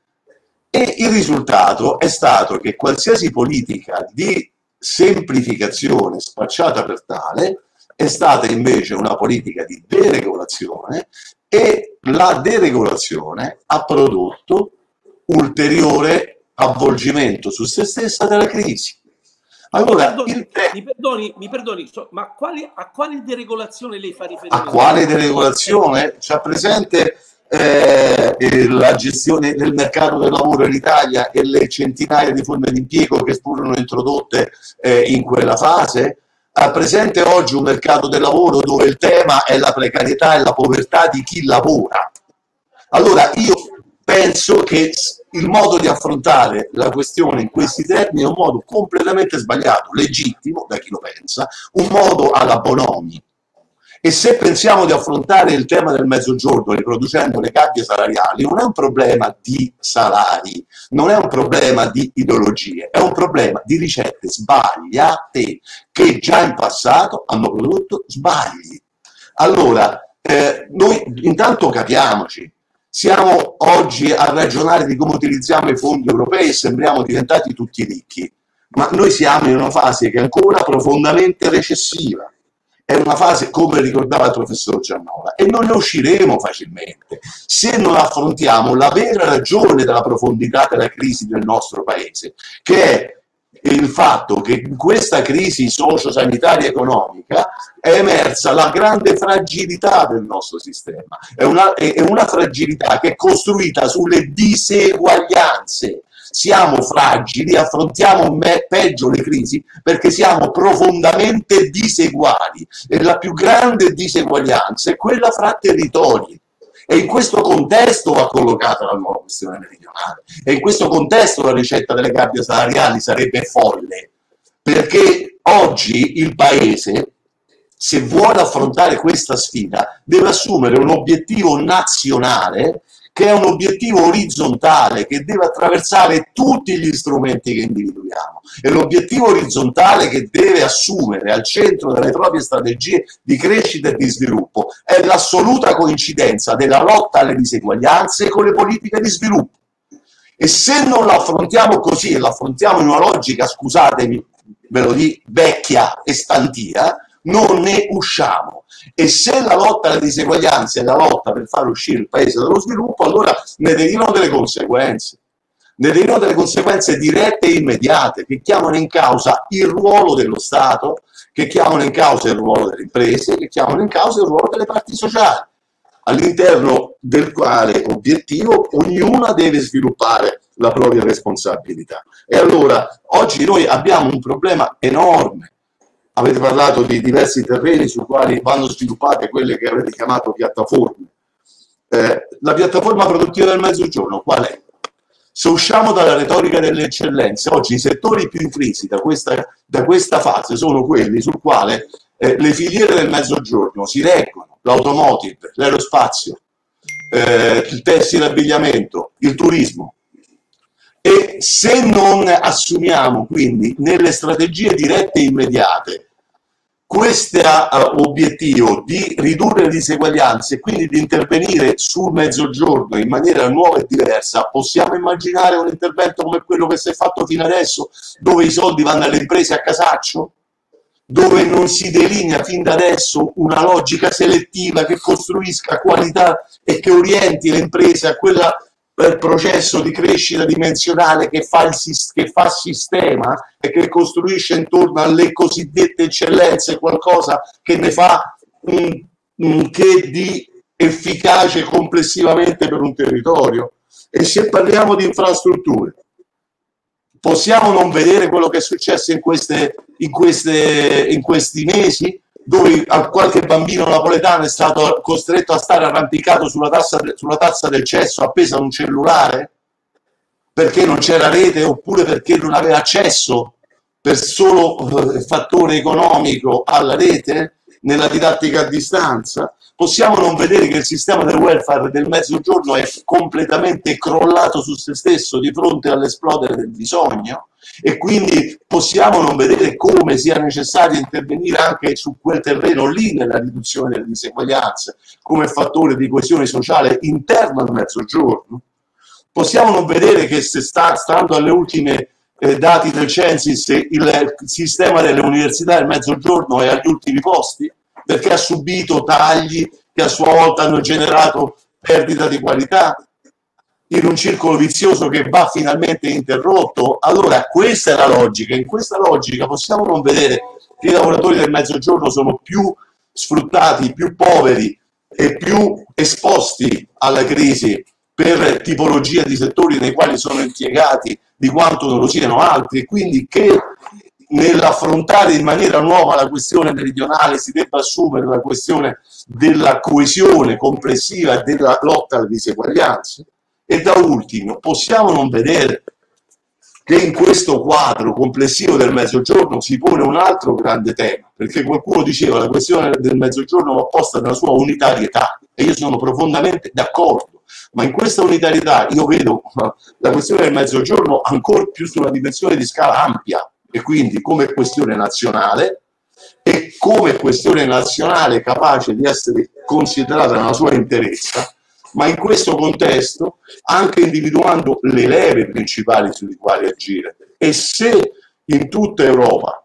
E il risultato è stato che qualsiasi politica di semplificazione spacciata per tale è stata invece una politica di deregolazione, e la deregolazione ha prodotto ulteriore avvolgimento su se stessa della crisi. Allora, mi, perdoni, il... mi perdoni, mi perdoni, ma quali, a quale deregolazione lei fa riferimento? A quale deregolazione? C'ha presente eh, la gestione del mercato del lavoro in Italia e le centinaia di forme di impiego che furono introdotte eh, in quella fase? Ha presente oggi un mercato del lavoro dove il tema è la precarietà e la povertà di chi lavora? Allora, io penso che il modo di affrontare la questione in questi termini è un modo completamente sbagliato, legittimo da chi lo pensa, un modo alla Bonomi. E se pensiamo di affrontare il tema del mezzogiorno riproducendo le gabbie salariali, non è un problema di salari, non è un problema di ideologie, è un problema di ricette sbagliate che già in passato hanno prodotto sbagli. Allora, eh, noi intanto capiamoci. Siamo oggi a ragionare di come utilizziamo i fondi europei e sembriamo diventati tutti ricchi, ma noi siamo in una fase che è ancora profondamente recessiva, è una fase, come ricordava il professor Giannola, e non ne usciremo facilmente se non affrontiamo la vera ragione della profondità della crisi del nostro paese, che è il fatto che in questa crisi socio-sanitaria economica è emersa la grande fragilità del nostro sistema, è una, è una fragilità che è costruita sulle diseguaglianze. Siamo fragili, affrontiamo me, peggio le crisi perché siamo profondamente diseguali, e la più grande diseguaglianza è quella fra territori. E in questo contesto va collocata la nuova questione meridionale. E in questo contesto la ricetta delle gabbie salariali sarebbe folle, perché oggi il Paese, se vuole affrontare questa sfida, deve assumere un obiettivo nazionale che è un obiettivo orizzontale, che deve attraversare tutti gli strumenti che individuiamo. E l'obiettivo orizzontale che deve assumere al centro delle proprie strategie di crescita e di sviluppo è l'assoluta coincidenza della lotta alle diseguaglianze con le politiche di sviluppo. E se non la affrontiamo così, e la affrontiamo in una logica, scusatemi, ve lo dico, vecchia e stantia, non ne usciamo. E se la lotta alle diseguaglianze è la lotta per far uscire il paese dallo sviluppo, allora ne derivano delle conseguenze. Ne derivano delle conseguenze dirette e immediate che chiamano in causa il ruolo dello Stato, che chiamano in causa il ruolo delle imprese, che chiamano in causa il ruolo delle parti sociali, all'interno del quale obiettivo ognuna deve sviluppare la propria responsabilità. E allora oggi noi abbiamo un problema enorme. Avete parlato di diversi terreni sui quali vanno sviluppate quelle che avete chiamato piattaforme. Eh, la piattaforma produttiva del Mezzogiorno qual è? Se usciamo dalla retorica delle eccellenze, oggi i settori più in crisi da questa, da questa fase sono quelli sul quale eh, le filiere del Mezzogiorno si reggono: l'automotive, l'aerospazio, eh, il tessile e abbigliamento, il turismo. E se non assumiamo quindi nelle strategie dirette e immediate questo uh, obiettivo di ridurre le diseguaglianze e quindi di intervenire sul Mezzogiorno in maniera nuova e diversa, possiamo immaginare un intervento come quello che si è fatto fino adesso, dove i soldi vanno alle imprese a casaccio? dove non si delinea fin da adesso una logica selettiva che costruisca qualità e che orienti le imprese a quella quel processo di crescita dimensionale che fa, il, che fa sistema e che costruisce intorno alle cosiddette eccellenze qualcosa che ne fa un, un che di efficace complessivamente per un territorio. E se parliamo di infrastrutture, possiamo non vedere quello che è successo in, queste, in, queste, in questi mesi, dove qualche bambino napoletano è stato costretto a stare arrampicato sulla, tassa, sulla tazza del cesso appesa a un cellulare perché non c'era rete, oppure perché non aveva accesso per solo eh, fattore economico alla rete nella didattica a distanza. Possiamo non vedere che il sistema del welfare del Mezzogiorno è completamente crollato su se stesso di fronte all'esplodere del bisogno, e quindi possiamo non vedere come sia necessario intervenire anche su quel terreno lì nella riduzione delle diseguaglianze come fattore di coesione sociale interno al Mezzogiorno. Possiamo non vedere che, se sta, stando alle ultime eh, dati del Censis, il, il sistema delle università del Mezzogiorno è agli ultimi posti, perché ha subito tagli che a sua volta hanno generato perdita di qualità, in un circolo vizioso che va finalmente interrotto. Allora questa è la logica. In questa logica possiamo non vedere che i lavoratori del Mezzogiorno sono più sfruttati, più poveri e più esposti alla crisi per tipologia di settori nei quali sono impiegati di quanto non lo siano altri, e quindi che nell'affrontare in maniera nuova la questione meridionale si debba assumere la questione della coesione complessiva e della lotta alle diseguaglianze. E da ultimo, possiamo non vedere che in questo quadro complessivo del Mezzogiorno si pone un altro grande tema, perché qualcuno diceva la questione del Mezzogiorno va posta nella sua unitarietà, e io sono profondamente d'accordo, ma in questa unitarietà io vedo la questione del Mezzogiorno ancora più su una dimensione di scala ampia, e quindi come questione nazionale, e come questione nazionale capace di essere considerata nella sua interezza, ma in questo contesto anche individuando le leve principali sulle quali agire. E se in tutta Europa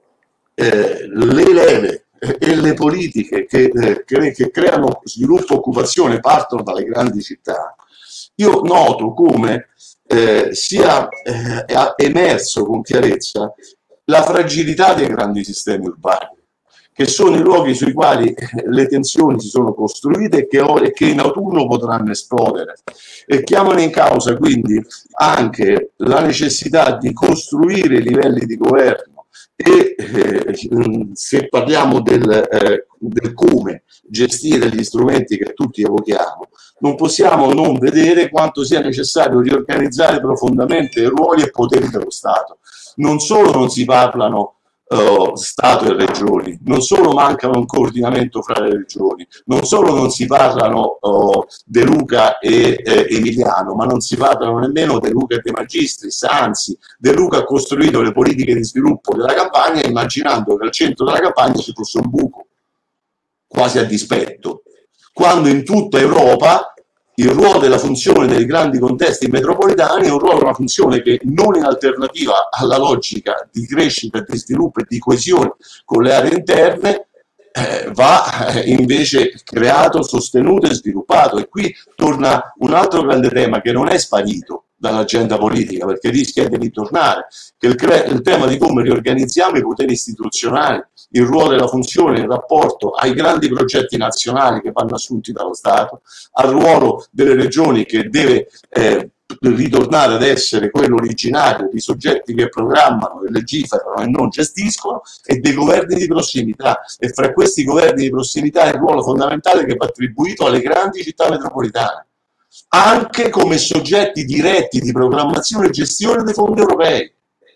eh, le leve e le politiche che, eh, che, che creano sviluppo e occupazione partono dalle grandi città, io noto come eh, sia eh, emerso con chiarezza la fragilità dei grandi sistemi urbani, che sono i luoghi sui quali le tensioni si sono costruite e che, e che in autunno potranno esplodere, e chiamano in causa quindi anche la necessità di costruire livelli di governo e eh, se parliamo del, eh, del come gestire gli strumenti che tutti evochiamo, non possiamo non vedere quanto sia necessario riorganizzare profondamente i ruoli e poteri dello Stato. Non solo non si parlano Uh, Stato e regioni, non solo mancano un coordinamento fra le regioni, non solo non si parlano uh, De Luca e eh, Emiliano, ma non si parlano nemmeno De Luca e De Magistris, anzi De Luca ha costruito le politiche di sviluppo della campagna immaginando che al centro della campagna ci fosse un buco, quasi a dispetto, quando in tutta Europa il ruolo della funzione dei grandi contesti metropolitani è un ruolo, una funzione che non in alternativa alla logica di crescita, di sviluppo e di coesione con le aree interne eh, va eh, invece creato, sostenuto e sviluppato. E qui torna un altro grande tema che non è sparito dall'agenda politica, perché rischia di ritornare, che il, il tema di come riorganizziamo i poteri istituzionali, il ruolo e la funzione in rapporto ai grandi progetti nazionali che vanno assunti dallo Stato, al ruolo delle regioni che deve eh, ritornare ad essere quello originario di soggetti che programmano e legiferano e non gestiscono, e dei governi di prossimità. E fra questi governi di prossimità è il ruolo fondamentale che va attribuito alle grandi città metropolitane, anche come soggetti diretti di programmazione e gestione dei fondi europei,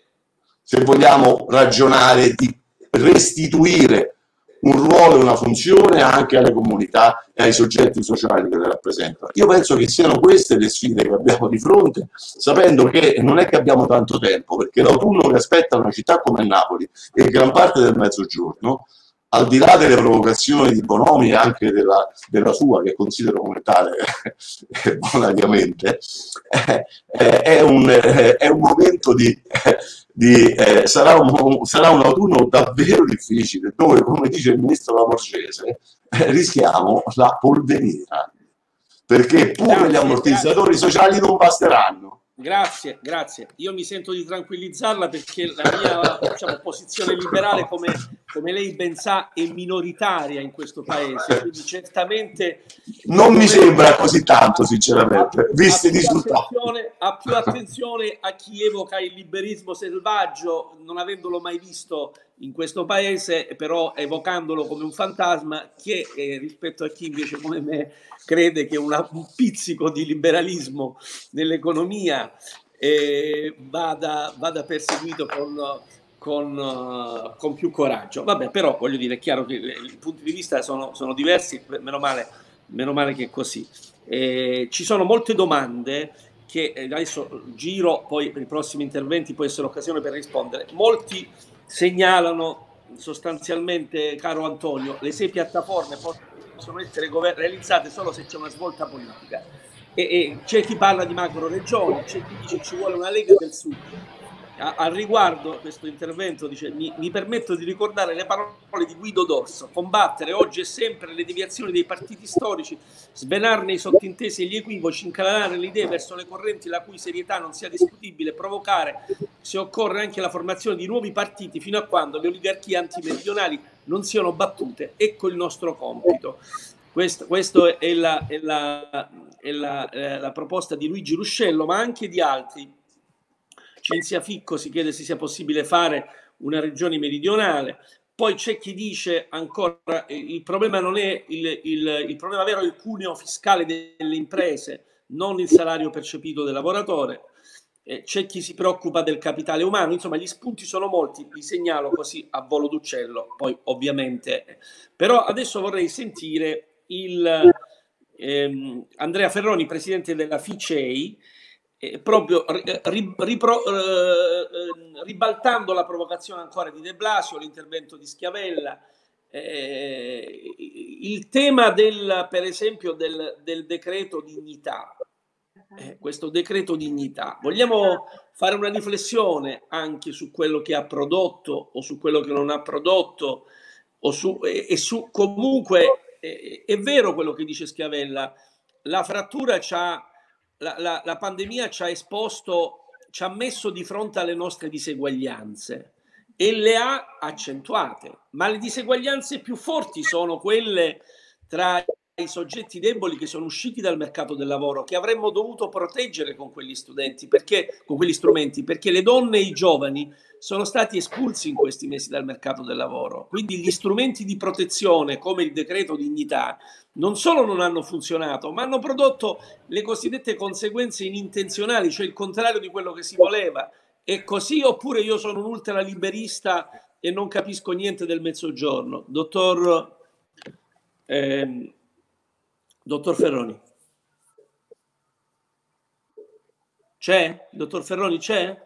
se vogliamo ragionare di restituire un ruolo e una funzione anche alle comunità e ai soggetti sociali che le rappresentano. Io penso che siano queste le sfide che abbiamo di fronte, sapendo che non è che abbiamo tanto tempo, perché l'autunno che aspetta una città come Napoli e gran parte del Mezzogiorno al di là delle provocazioni di Bonomi e anche della, della sua, che considero come tale bonariamente, eh, eh, è, un, eh, è un momento di... Di, eh, sarà, un, sarà un autunno davvero difficile, dove, come dice il ministro Lamorgese, eh, rischiamo la polveriera, perché pure grazie, gli ammortizzatori grazie. sociali non basteranno. Grazie, grazie. Io mi sento di tranquillizzarla, perché la mia diciamo, posizione liberale, come, come lei ben sa, è minoritaria in questo paese, quindi certamente... Non mi sembra così tanto, sinceramente, visti i risultati. Ha più attenzione a chi evoca il liberismo selvaggio, non avendolo mai visto in questo paese, però evocandolo come un fantasma, che eh, rispetto a chi invece come me crede che una, un pizzico di liberalismo nell'economia eh, vada, vada perseguito con, con, uh, con più coraggio. Vabbè, però voglio dire, è chiaro che le, i punti di vista sono, sono diversi, meno male, meno male che è così. Eh, ci sono molte domande che adesso giro, poi per i prossimi interventi può essere occasione per rispondere. Molti segnalano sostanzialmente, caro Antonio, le sei piattaforme possono essere realizzate solo se c'è una svolta politica, e, e c'è chi parla di macro regioni, c'è chi dice ci vuole una Lega del Sud. A, al riguardo questo intervento dice mi, mi permetto di ricordare le parole di Guido Dorso: combattere oggi e sempre le deviazioni dei partiti storici, svenarne i sottintesi e gli equivoci, incalarare le idee verso le correnti la cui serietà non sia discutibile, provocare se occorre anche la formazione di nuovi partiti fino a quando le oligarchie antimeridionali non siano battute. Ecco il nostro compito. Questo, questo è, la, è, la, è la, eh, la proposta di Luigi Ruscello, ma anche di altri. Cinzia Ficco si chiede se sia possibile fare una regione meridionale. Poi c'è chi dice ancora eh, il problema non è il, il, il problema vero è il cuneo fiscale delle imprese, non il salario percepito del lavoratore. Eh, c'è chi si preoccupa del capitale umano. Insomma, gli spunti sono molti, li segnalo così a volo d'uccello, poi ovviamente. Però adesso vorrei sentire il ehm, Andrea Ferroni, presidente della F I C E I, Eh, proprio ri, ripro, eh, ribaltando la provocazione ancora di De Blasio, l'intervento di Schiavella, eh, il tema del, per esempio del, del decreto dignità, eh, questo decreto dignità, vogliamo fare una riflessione anche su quello che ha prodotto o su quello che non ha prodotto, o su, e, e su comunque eh, è vero quello che dice Schiavella, la frattura c'ha La, la, la pandemia ci ha esposto, ci ha messo di fronte alle nostre diseguaglianze e le ha accentuate, ma le diseguaglianze più forti sono quelle tra i soggetti deboli che sono usciti dal mercato del lavoro, che avremmo dovuto proteggere con quegli studenti, perché, con quegli strumenti, perché le donne e i giovani sono stati espulsi in questi mesi dal mercato del lavoro. Quindi gli strumenti di protezione, come il decreto dignità, non solo non hanno funzionato, ma hanno prodotto le cosiddette conseguenze inintenzionali, cioè il contrario di quello che si voleva. È così, oppure io sono un ultraliberista e non capisco niente del Mezzogiorno? Dottor, eh, dottor Ferroni? C'è? Dottor Ferroni c'è?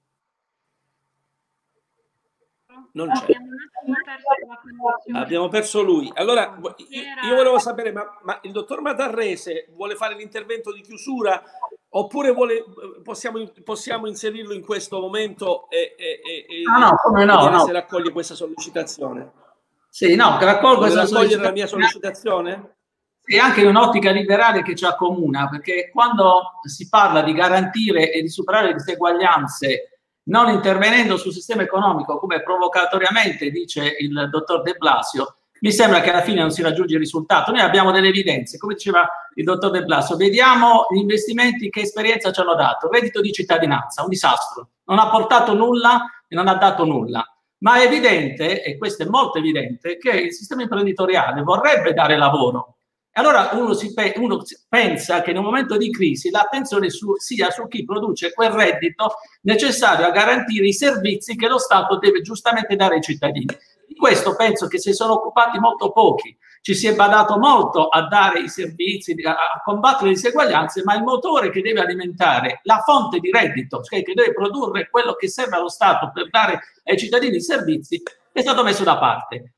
Non c'è. Abbiamo perso lui. Allora, io volevo sapere, ma, ma il dottor Matarrese vuole fare l'intervento di chiusura oppure vuole, possiamo, possiamo inserirlo in questo momento e, e, e, no, no, come no, no. se raccoglie questa sollecitazione? Sì, no, raccolgo questa sollecitazione. la mia sollecitazione? Sì, anche in un'ottica liberale che ci accomuna, perché quando si parla di garantire e di superare le diseguaglianze non intervenendo sul sistema economico, come provocatoriamente dice il dottor De Blasio, mi sembra che alla fine non si raggiunge il risultato. Noi abbiamo delle evidenze, come diceva il dottor De Blasio, vediamo gli investimenti che esperienza ci hanno dato. Reddito di cittadinanza, un disastro, non ha portato nulla e non ha dato nulla. Ma è evidente, e questo è molto evidente, che il sistema imprenditoriale vorrebbe dare lavoro. E allora uno, si pe uno pensa che in un momento di crisi l'attenzione su sia su chi produce quel reddito necessario a garantire i servizi che lo Stato deve giustamente dare ai cittadini. Di questo penso che si sono occupati molto pochi. Ci si è badato molto a dare i servizi, a, a combattere le diseguaglianze, ma il motore che deve alimentare la fonte di reddito, cioè che deve produrre quello che serve allo Stato per dare ai cittadini i servizi, è stato messo da parte.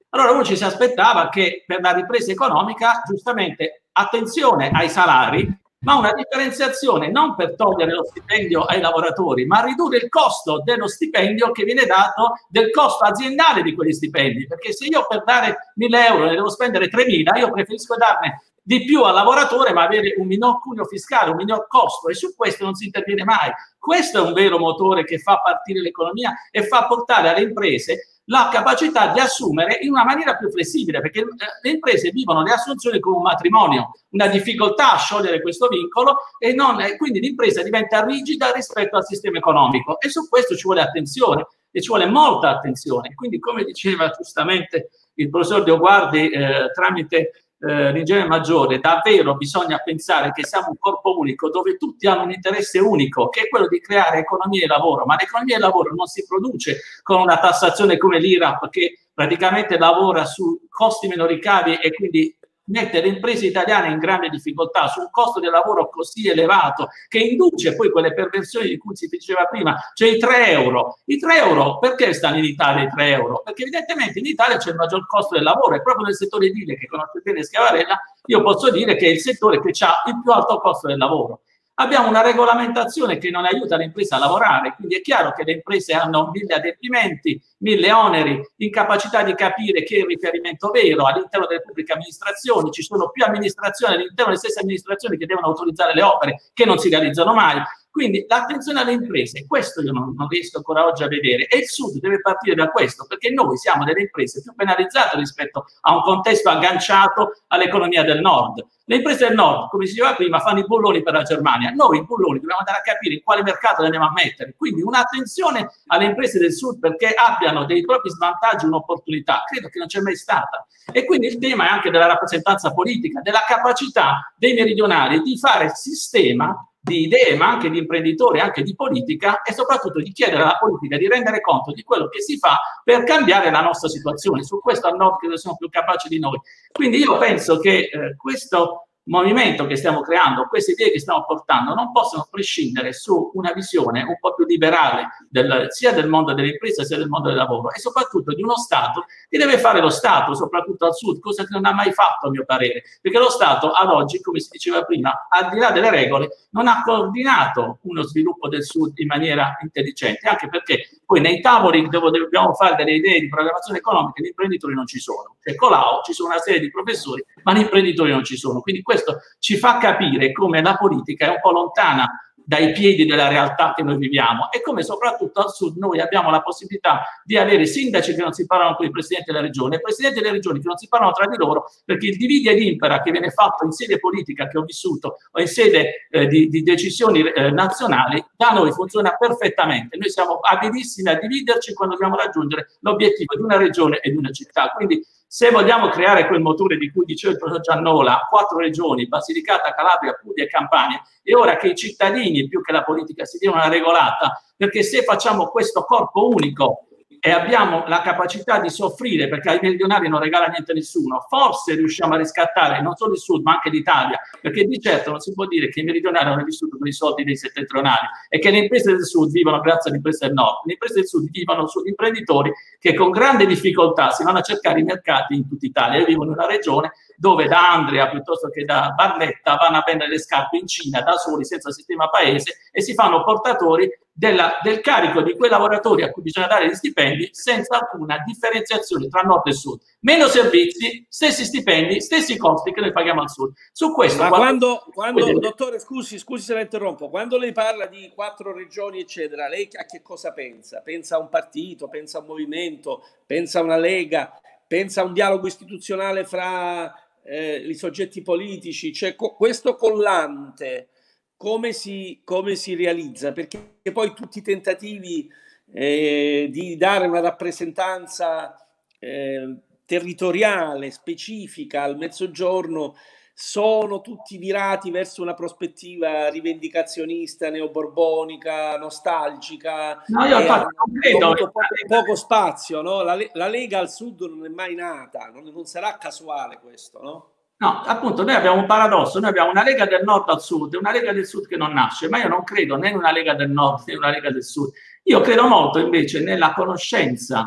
Allora uno ci si aspettava che per la ripresa economica, giustamente, attenzione ai salari, ma una differenziazione non per togliere lo stipendio ai lavoratori, ma ridurre il costo dello stipendio che viene dato, del costo aziendale di quegli stipendi, perché se io per dare mille euro ne devo spendere tremila, io preferisco darne di più al lavoratore ma avere un minor cuneo fiscale, un minor costo, e su questo non si interviene mai. Questo è un vero motore che fa partire l'economia e fa portare alle imprese la capacità di assumere in una maniera più flessibile, perché le imprese vivono le assunzioni come un matrimonio, una difficoltà a sciogliere questo vincolo, e non, quindi l'impresa diventa rigida rispetto al sistema economico, e su questo ci vuole attenzione, e ci vuole molta attenzione. Quindi, come diceva giustamente il professor Dioguardi eh, tramite eh, l'ingegnere Maggiore, davvero bisogna pensare che siamo un corpo unico dove tutti hanno un interesse unico, che è quello di creare economia e lavoro, ma l'economia e il lavoro non si produce con una tassazione come l'I R A P che praticamente lavora su costi meno ricavi e quindi mette le imprese italiane in grande difficoltà su un costo del lavoro così elevato che induce poi quelle perversioni di cui si diceva prima, cioè i tre euro. I tre euro, perché stanno in Italia i tre euro? Perché evidentemente in Italia c'è il maggior costo del lavoro, e proprio nel settore edile, che conosce bene Schiavarella, io posso dire che è il settore che ha il più alto costo del lavoro. Abbiamo una regolamentazione che non aiuta le imprese a lavorare, quindi è chiaro che le imprese hanno mille adempimenti, mille oneri, incapacità di capire che è il riferimento vero all'interno delle pubbliche amministrazioni. Ci sono più amministrazioni all'interno delle stesse amministrazioni che devono autorizzare le opere che non si realizzano mai. Quindi l'attenzione alle imprese, questo io non, non riesco ancora oggi a vedere, e il Sud deve partire da questo, perché noi siamo delle imprese più penalizzate rispetto a un contesto agganciato all'economia del Nord. Le imprese del Nord, come si diceva prima, fanno i bulloni per la Germania. Noi i bulloni dobbiamo andare a capire in quale mercato li andiamo a mettere. Quindi un'attenzione alle imprese del Sud perché abbiano dei propri svantaggi, un'opportunità. Credo che non c'è mai stata. E quindi il tema è anche della rappresentanza politica, della capacità dei meridionali di fare sistema di idee, ma anche di imprenditori, anche di politica, e soprattutto di chiedere alla politica di rendere conto di quello che si fa per cambiare la nostra situazione. Su questo al Nord credo siamo più capaci di noi. Quindi io penso che eh, questo movimento che stiamo creando, queste idee che stiamo portando, non possono prescindere su una visione un po' più liberale del, sia del mondo delle imprese sia del mondo del lavoro, e soprattutto di uno Stato che deve fare lo Stato, soprattutto al Sud, cosa che non ha mai fatto a mio parere, perché lo Stato ad oggi, come si diceva prima, al di là delle regole, non ha coordinato uno sviluppo del Sud in maniera intelligente, anche perché poi nei tavoli dove dobbiamo fare delle idee di programmazione economica gli imprenditori non ci sono. Cioè, Colau, ci sono una serie di professori, ma gli imprenditori non ci sono. Quindi questo ci fa capire come la politica è un po' lontana dai piedi della realtà che noi viviamo, e come soprattutto al Sud noi abbiamo la possibilità di avere sindaci che non si parlano con i presidenti della regione, e presidenti delle regioni che non si parlano tra di loro, perché il divide ed impera che viene fatto in sede politica, che ho vissuto, o in sede eh, di, di decisioni eh, nazionali, da noi funziona perfettamente. Noi siamo abilissimi a dividerci quando dobbiamo raggiungere l'obiettivo di una regione e di una città. Quindi se vogliamo creare quel motore di cui diceva il professor Giannola, quattro regioni, Basilicata, Calabria, Puglia e Campania, è ora che i cittadini più che la politica si dia una regolata, perché se facciamo questo corpo unico e abbiamo la capacità di soffrire, perché ai meridionali non regala niente a nessuno, forse riusciamo a riscattare non solo il Sud ma anche l'Italia, perché di certo non si può dire che i meridionali hanno vissuto con i soldi dei settentrionali e che le imprese del Sud vivono grazie alle imprese del Nord. Le imprese del Sud vivono sugli imprenditori che con grande difficoltà si vanno a cercare i mercati in tutta Italia. Io vivo in una regione dove da Andria piuttosto che da Barletta vanno a vendere le scarpe in Cina da soli, senza sistema paese, e si fanno portatori della, del carico di quei lavoratori a cui bisogna dare gli stipendi senza alcuna differenziazione tra Nord e Sud. Meno servizi, stessi stipendi, stessi costi che noi paghiamo al Sud. Su questo, ma quando, quando, quando dottore, scusi, scusi se la interrompo, quando lei parla di quattro regioni eccetera, lei a che cosa pensa? Pensa a un partito, pensa a un movimento, pensa a una lega, pensa a un dialogo istituzionale fra eh, i soggetti politici? Cioè, co questo collante come si, come si realizza? Perché poi tutti i tentativi eh, di dare una rappresentanza eh, territoriale specifica al Mezzogiorno sono tutti virati verso una prospettiva rivendicazionista, neoborbonica, nostalgica. No, io infatti non credo. Poco, poco spazio, no? La, la Lega al Sud non è mai nata, non, non sarà casuale questo, no? No, appunto, noi abbiamo un paradosso, noi abbiamo una Lega del Nord al Sud e una Lega del Sud che non nasce, ma io non credo né in una Lega del Nord né in una Lega del Sud. Io credo molto invece nella conoscenza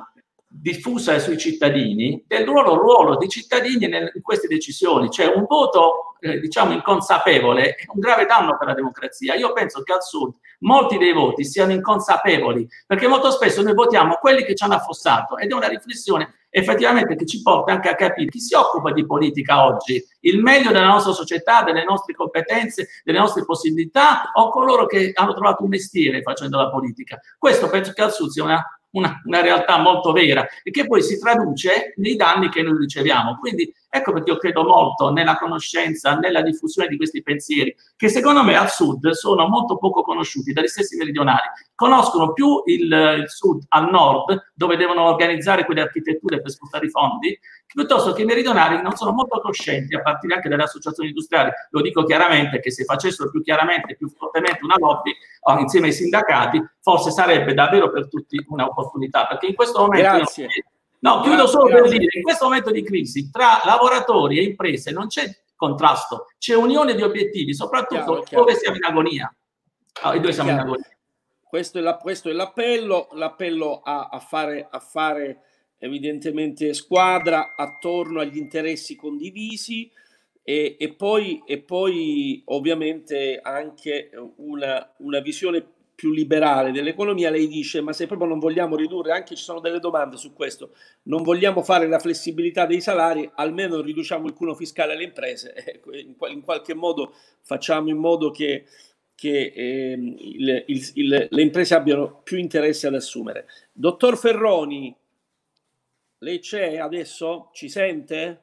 diffusa sui cittadini del loro ruolo di cittadini nel, in queste decisioni. Cioè un voto eh, diciamo inconsapevole è un grave danno per la democrazia. Io penso che al Sud molti dei voti siano inconsapevoli, perché molto spesso noi votiamo quelli che ci hanno affossato, ed è una riflessione effettivamente che ci porta anche a capire chi si occupa di politica oggi, il meglio della nostra società, delle nostre competenze, delle nostre possibilità, o coloro che hanno trovato un mestiere facendo la politica. Questo penso che al Sud sia una Una, una realtà molto vera e che poi si traduce nei danni che noi riceviamo. Quindi ecco perché io credo molto nella conoscenza, nella diffusione di questi pensieri, che secondo me al Sud sono molto poco conosciuti dagli stessi meridionali. Conoscono più il, il Sud al Nord, dove devono organizzare quelle architetture per spostare i fondi, piuttosto che i meridionali non sono molto coscienti, a partire anche dalle associazioni industriali. Lo dico chiaramente, che se facessero più chiaramente, più fortemente una lobby oh, insieme ai sindacati, forse sarebbe davvero per tutti un'opportunità, perché in questo momento... Grazie. No, chiudo Grazie, solo grazie. per dire, in questo momento di crisi, tra lavoratori e imprese non c'è contrasto, c'è unione di obiettivi, soprattutto Chiaro, chiaro. dove siamo in agonia. Oh, i due siamo in Chiaro. agonia. Questo è, la, questo è l'appello, l'appello a, a, fare, a fare evidentemente squadra attorno agli interessi condivisi e, e, poi, e poi ovviamente anche una, una visione più liberale dell'economia. Lei dice, ma se proprio non vogliamo ridurre, anche ci sono delle domande su questo, non vogliamo fare la flessibilità dei salari, almeno riduciamo il cuneo fiscale alle imprese, in, in qualche modo facciamo in modo che, che eh, il, il, il, le imprese abbiano più interesse ad assumere. Dottor Ferroni, lei c'è adesso? Ci sente?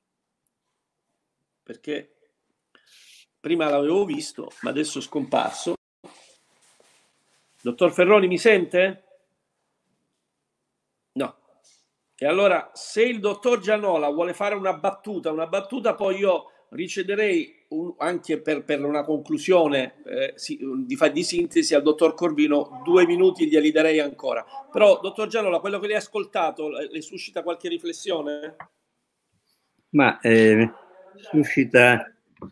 Perché prima l'avevo visto, ma adesso è scomparso. Dottor Ferroni, mi sente? No. E allora, se il dottor Gianola vuole fare una battuta, una battuta poi io ricederei un, anche per, per una conclusione eh, si, di, di sintesi al dottor Corvino, due minuti glieli darei ancora. Però, dottor Gianola, quello che lei ha ascoltato le, le suscita qualche riflessione? Ma eh, suscita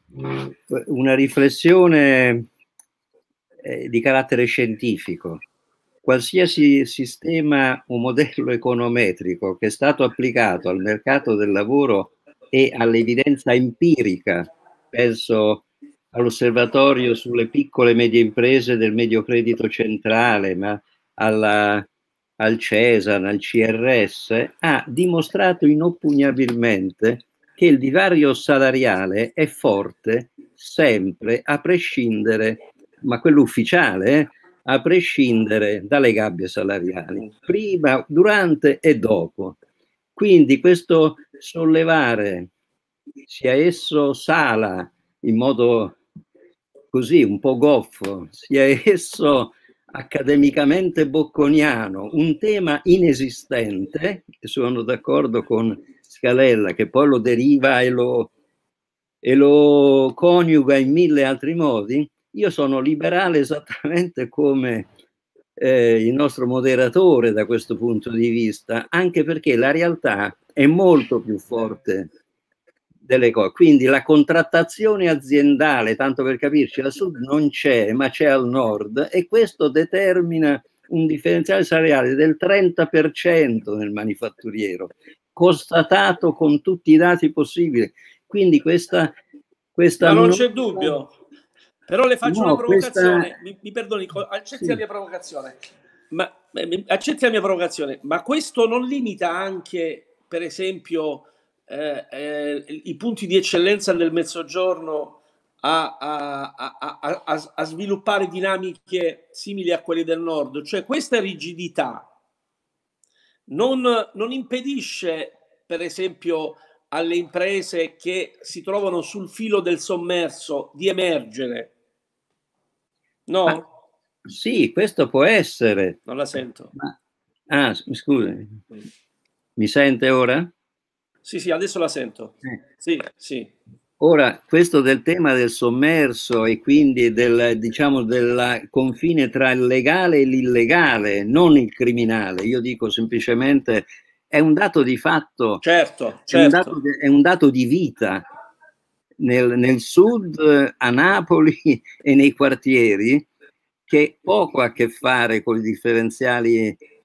una riflessione eh, di carattere scientifico. Qualsiasi sistema o modello econometrico che è stato applicato al mercato del lavoro e all'evidenza empirica, penso all'osservatorio sulle piccole e medie imprese del Mediocredito Centrale, ma alla, al CESAN, al C R S, ha dimostrato inoppugnabilmente che il divario salariale è forte sempre, a prescindere, ma quello ufficiale, eh, a prescindere dalle gabbie salariali, prima, durante e dopo. Quindi questo sollevare, sia esso Sala in modo così un po' goffo, sia esso accademicamente bocconiano, un tema inesistente, e sono d'accordo con Scalella che poi lo deriva e lo, e lo coniuga in mille altri modi. Io sono liberale esattamente come eh, il nostro moderatore da questo punto di vista, anche perché la realtà è molto più forte delle cose. Quindi la contrattazione aziendale, tanto per capirci, al sud non c'è, ma c'è al nord, e questo determina un differenziale salariale del trenta per cento nel manifatturiero, constatato con tutti i dati possibili. Quindi questa... questa ma non no... c'è dubbio. Però le faccio no, una provocazione, questa... mi, mi perdoni, accetti sì. la mia provocazione, ma eh, accetti la mia provocazione, ma questo non limita anche, per esempio, eh, eh, i punti di eccellenza del Mezzogiorno a, a, a, a, a, a sviluppare dinamiche simili a quelle del Nord? Cioè questa rigidità non, non impedisce, per esempio, alle imprese che si trovano sul filo del sommerso di emergere? No? Ma, sì, questo può essere. Non la sento. Ma, ah, scusi. Mi sente ora? Sì, sì, adesso la sento. Eh. Sì, sì. Ora, questo del tema del sommerso e quindi del, diciamo, del confine tra il legale e l'illegale, non il criminale, io dico semplicemente è un dato di fatto, certo, certo. È, un dato, è un dato di vita. Nel, nel sud, a Napoli e nei quartieri, che poco ha a che fare con i differenziali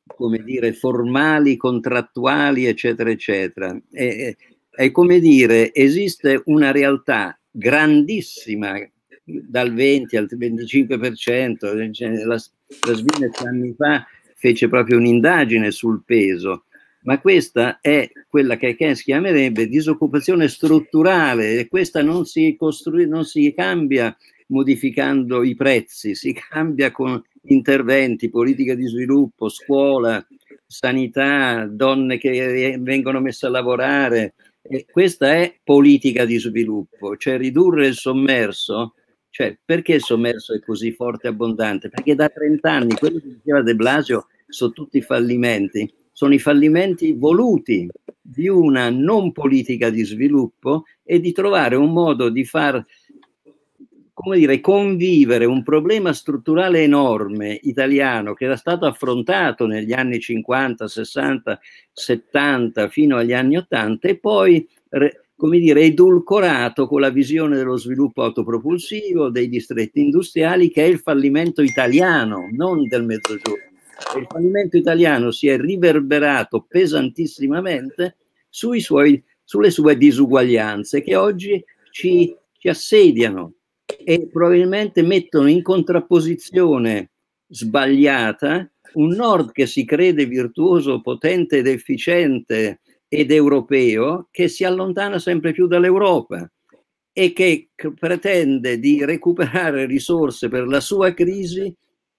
come dire, formali, contrattuali, eccetera, eccetera. È, è come dire, esiste una realtà grandissima, dal venti al venticinque per cento, la, la Svimez anni fa fece proprio un'indagine sul peso, ma questa è quella che Keynes chiamerebbe disoccupazione strutturale, e questa non si costruisce, non si cambia modificando i prezzi, si cambia con interventi, politica di sviluppo, scuola, sanità, donne che vengono messe a lavorare. E questa è politica di sviluppo, cioè ridurre il sommerso. Cioè, perché il sommerso è così forte e abbondante? Perché da trent'anni, quello che diceva De Blasio, sono tutti fallimenti, sono i fallimenti voluti di una non politica di sviluppo e di trovare un modo di far, come dire, convivere un problema strutturale enorme italiano che era stato affrontato negli anni cinquanta, sessanta, settanta fino agli anni ottanta e poi, come dire, edulcorato con la visione dello sviluppo autopropulsivo, dei distretti industriali, che è il fallimento italiano, non del Mezzogiorno. E il fallimento italiano si è riverberato pesantissimamente sui suoi, sulle sue disuguaglianze che oggi ci, ci assediano e probabilmente mettono in contrapposizione sbagliata un nord che si crede virtuoso, potente ed efficiente ed europeo, che si allontana sempre più dall'Europa e che pretende di recuperare risorse per la sua crisi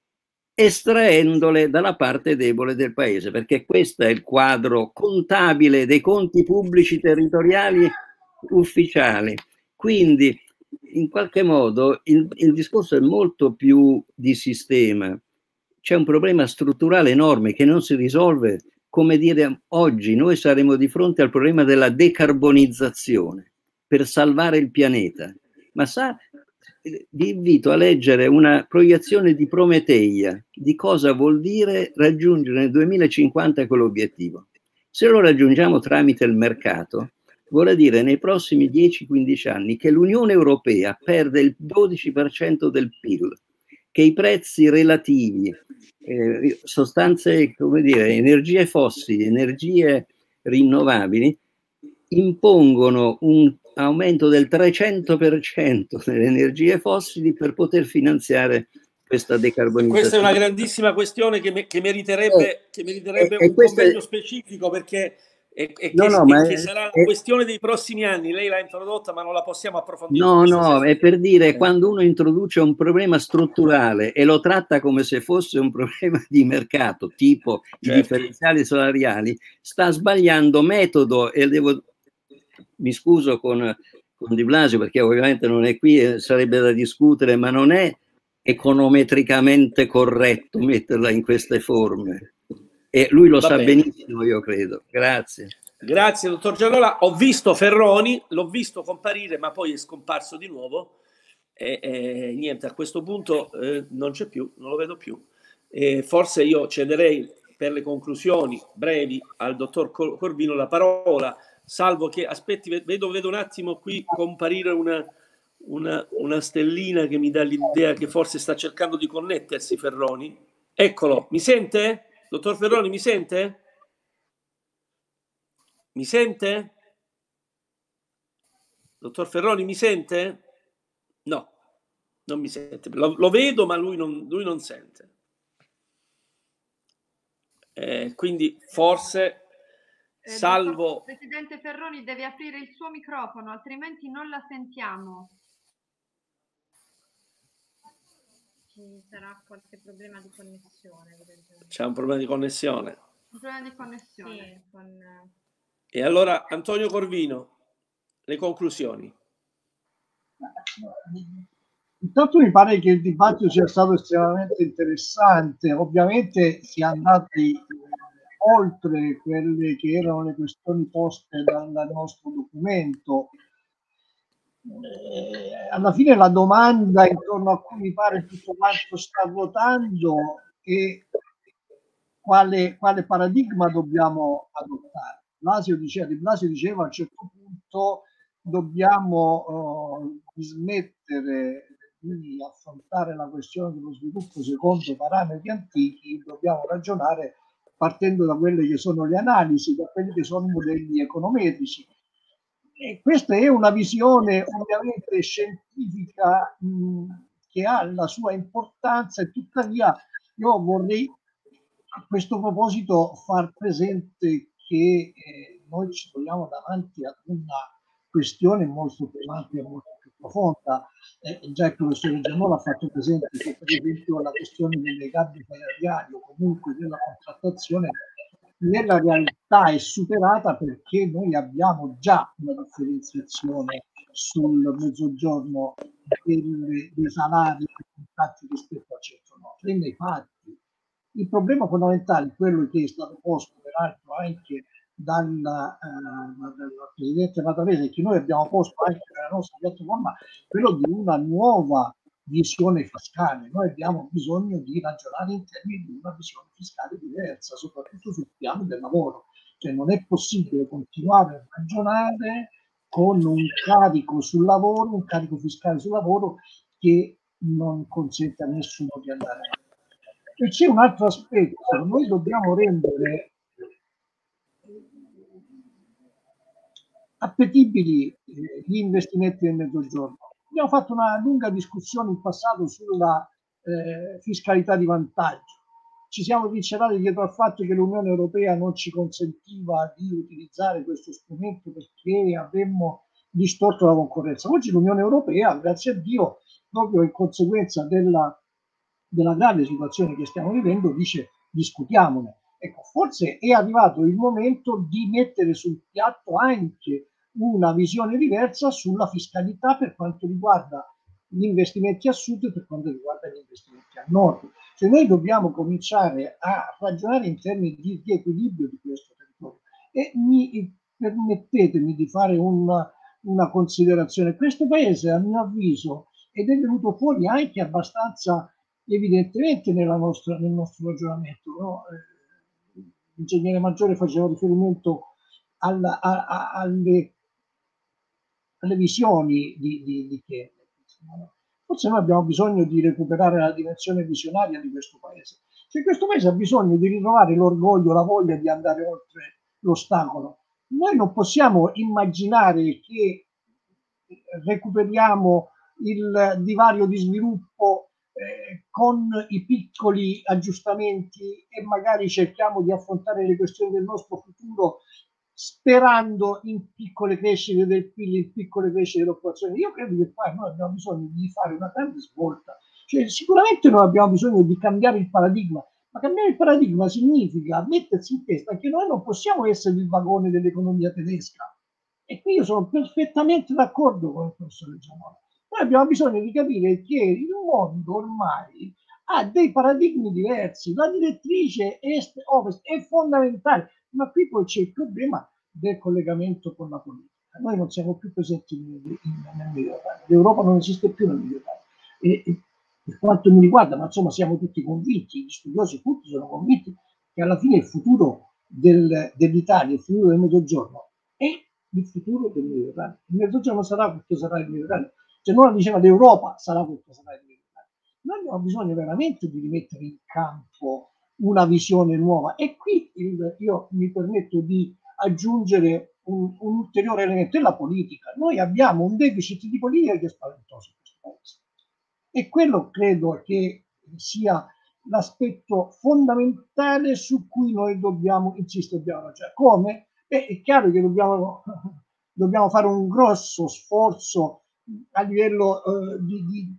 estraendole dalla parte debole del paese, perché questo è il quadro contabile dei conti pubblici territoriali ufficiali. Quindi in qualche modo il, il discorso è molto più di sistema. C'è un problema strutturale enorme che non si risolve. Come dire, oggi noi saremo di fronte al problema della decarbonizzazione per salvare il pianeta. Ma sa, vi invito a leggere una proiezione di Prometeia di cosa vuol dire raggiungere nel duemilacinquanta quell'obiettivo. Se lo raggiungiamo tramite il mercato, vuol dire nei prossimi dieci quindici anni che l'Unione Europea perde il dodici per cento del P I L, che i prezzi relativi, eh, sostanze, come dire, energie fossili, energie rinnovabili, impongono un aumento del trecento per cento delle energie fossili per poter finanziare questa decarbonizzazione. Questa è una grandissima questione che, me, che meriterebbe, eh, che meriterebbe eh, un convegno è... specifico, perché e, e no, che, no, e ma che è, sarà è, una questione dei prossimi anni. Lei l'ha introdotta, ma non la possiamo approfondire. No, no, è per dire, quando uno introduce un problema strutturale e lo tratta come se fosse un problema di mercato, tipo certo. i differenziali salariali, sta sbagliando metodo. E devo, mi scuso con, con Di Blasio, perché ovviamente non è qui e sarebbe da discutere, ma non è econometricamente corretto metterla in queste forme. E lui lo Va sa bene. benissimo, io credo. Grazie. Grazie, dottor Gianola. Ho visto Ferroni, l'ho visto comparire, ma poi è scomparso di nuovo. E, e niente, a questo punto eh, non c'è più, non lo vedo più. E forse io cederei per le conclusioni brevi al dottor Corvino la parola, salvo che, aspetti, vedo, vedo un attimo qui comparire una, una, una stellina che mi dà l'idea che forse sta cercando di connettersi Ferroni. Eccolo, mi sente? Dottor Ferroni, mi sente? Mi sente? Dottor Ferroni, mi sente? No, non mi sente. Lo, lo vedo, ma lui non, lui non sente. Eh, quindi forse, eh, salvo... Presidente Ferroni deve aprire il suo microfono, altrimenti non la sentiamo. Ci sarà qualche problema di connessione. C'è un problema di connessione. Un problema di connessione. Sì, con... E allora, Antonio Corvino, le conclusioni. Intanto mi pare che il dibattito sia stato estremamente interessante. Ovviamente si è andati oltre quelle che erano le questioni poste dal, dal nostro documento. Eh, alla fine la domanda intorno a cui mi pare tutto quanto sta ruotando è quale, quale paradigma dobbiamo adottare. Blasio diceva, Di Blasio diceva a un certo punto dobbiamo uh, smettere di affrontare la questione dello sviluppo secondo parametri antichi, dobbiamo ragionare partendo da quelle che sono le analisi, da quelli che sono i modelli econometrici. E questa è una visione ovviamente scientifica mh, che ha la sua importanza, e tuttavia io vorrei a questo proposito far presente che eh, noi ci troviamo davanti ad una questione molto più ampia, molto più profonda. Eh, già il professore Gianola ha fatto presente che per esempio la questione delle gabbie salariali o comunque della contrattazione nella realtà è superata, perché noi abbiamo già una differenziazione sul mezzogiorno dei, dei salari e dei contratti rispetto al centro-nord. E nei fatti il problema fondamentale è quello che è stato posto peraltro anche dal, eh, dal presidente Matarese, che noi abbiamo posto anche nella nostra piattaforma, quello di una nuova visione fiscale. Noi abbiamo bisogno di ragionare in termini di una visione fiscale diversa, soprattutto sul piano del lavoro. Cioè non è possibile continuare a ragionare con un carico sul lavoro, un carico fiscale sul lavoro che non consente a nessuno di andare avanti. E c'è un altro aspetto: noi dobbiamo rendere appetibili eh, gli investimenti nel mezzogiorno. Abbiamo fatto una lunga discussione in passato sulla eh, fiscalità di vantaggio. Ci siamo rincerati dietro al fatto che l'Unione Europea non ci consentiva di utilizzare questo strumento perché avremmo distorto la concorrenza. Oggi l'Unione Europea, grazie a Dio, proprio in conseguenza della della grave situazione che stiamo vivendo, dice discutiamone. Ecco, forse è arrivato il momento di mettere sul piatto anche una visione diversa sulla fiscalità per quanto riguarda gli investimenti a sud e per quanto riguarda gli investimenti a nord. Cioè noi dobbiamo cominciare a ragionare in termini di, di equilibrio di questo territorio. E mi permettetemi di fare una, una considerazione. Questo paese, a mio avviso, ed è venuto fuori anche abbastanza evidentemente nella nostra, nel nostro ragionamento, no? eh, l'ingegnere Maggiore faceva riferimento alla, a, a, alle, alle visioni di, di, di Keynes. Forse noi abbiamo bisogno di recuperare la dimensione visionaria di questo paese. Cioè, questo paese ha bisogno di ritrovare l'orgoglio, la voglia di andare oltre l'ostacolo. Noi non possiamo immaginare che recuperiamo il divario di sviluppo Eh, con i piccoli aggiustamenti e magari cerchiamo di affrontare le questioni del nostro futuro sperando in piccole crescite del P I L, in piccole crescite dell'occupazione. Io credo che poi noi abbiamo bisogno di fare una grande svolta. Cioè, sicuramente noi abbiamo bisogno di cambiare il paradigma, ma cambiare il paradigma significa mettersi in testa che noi non possiamo essere il vagone dell'economia tedesca. E qui io sono perfettamente d'accordo con il professore Gianola. Noi abbiamo bisogno di capire che il mondo ormai ha dei paradigmi diversi. La direttrice est-ovest è fondamentale, ma qui poi c'è il problema del collegamento con la politica. Noi non siamo più presenti nel, nel Mediterraneo, l'Europa non esiste più nel Mediterraneo. E, e per quanto mi riguarda, ma insomma siamo tutti convinti, gli studiosi tutti sono convinti che alla fine il futuro del, dell'Italia, il futuro del Mezzogiorno è il futuro del Mediterraneo. Il Mezzogiorno sarà perché sarà il Mediterraneo. Cioè, non diceva l'Europa sarà perché sarà il Mediterraneo. Noi abbiamo bisogno veramente di rimettere in campo una visione nuova. E qui il, io mi permetto di aggiungere un, un ulteriore elemento, è la politica. Noi abbiamo un deficit di politica che è spaventoso in questo paese. E quello credo che sia l'aspetto fondamentale su cui noi dobbiamo insistere. Cioè, come? Beh, è chiaro che dobbiamo, dobbiamo fare un grosso sforzo a livello eh, di, di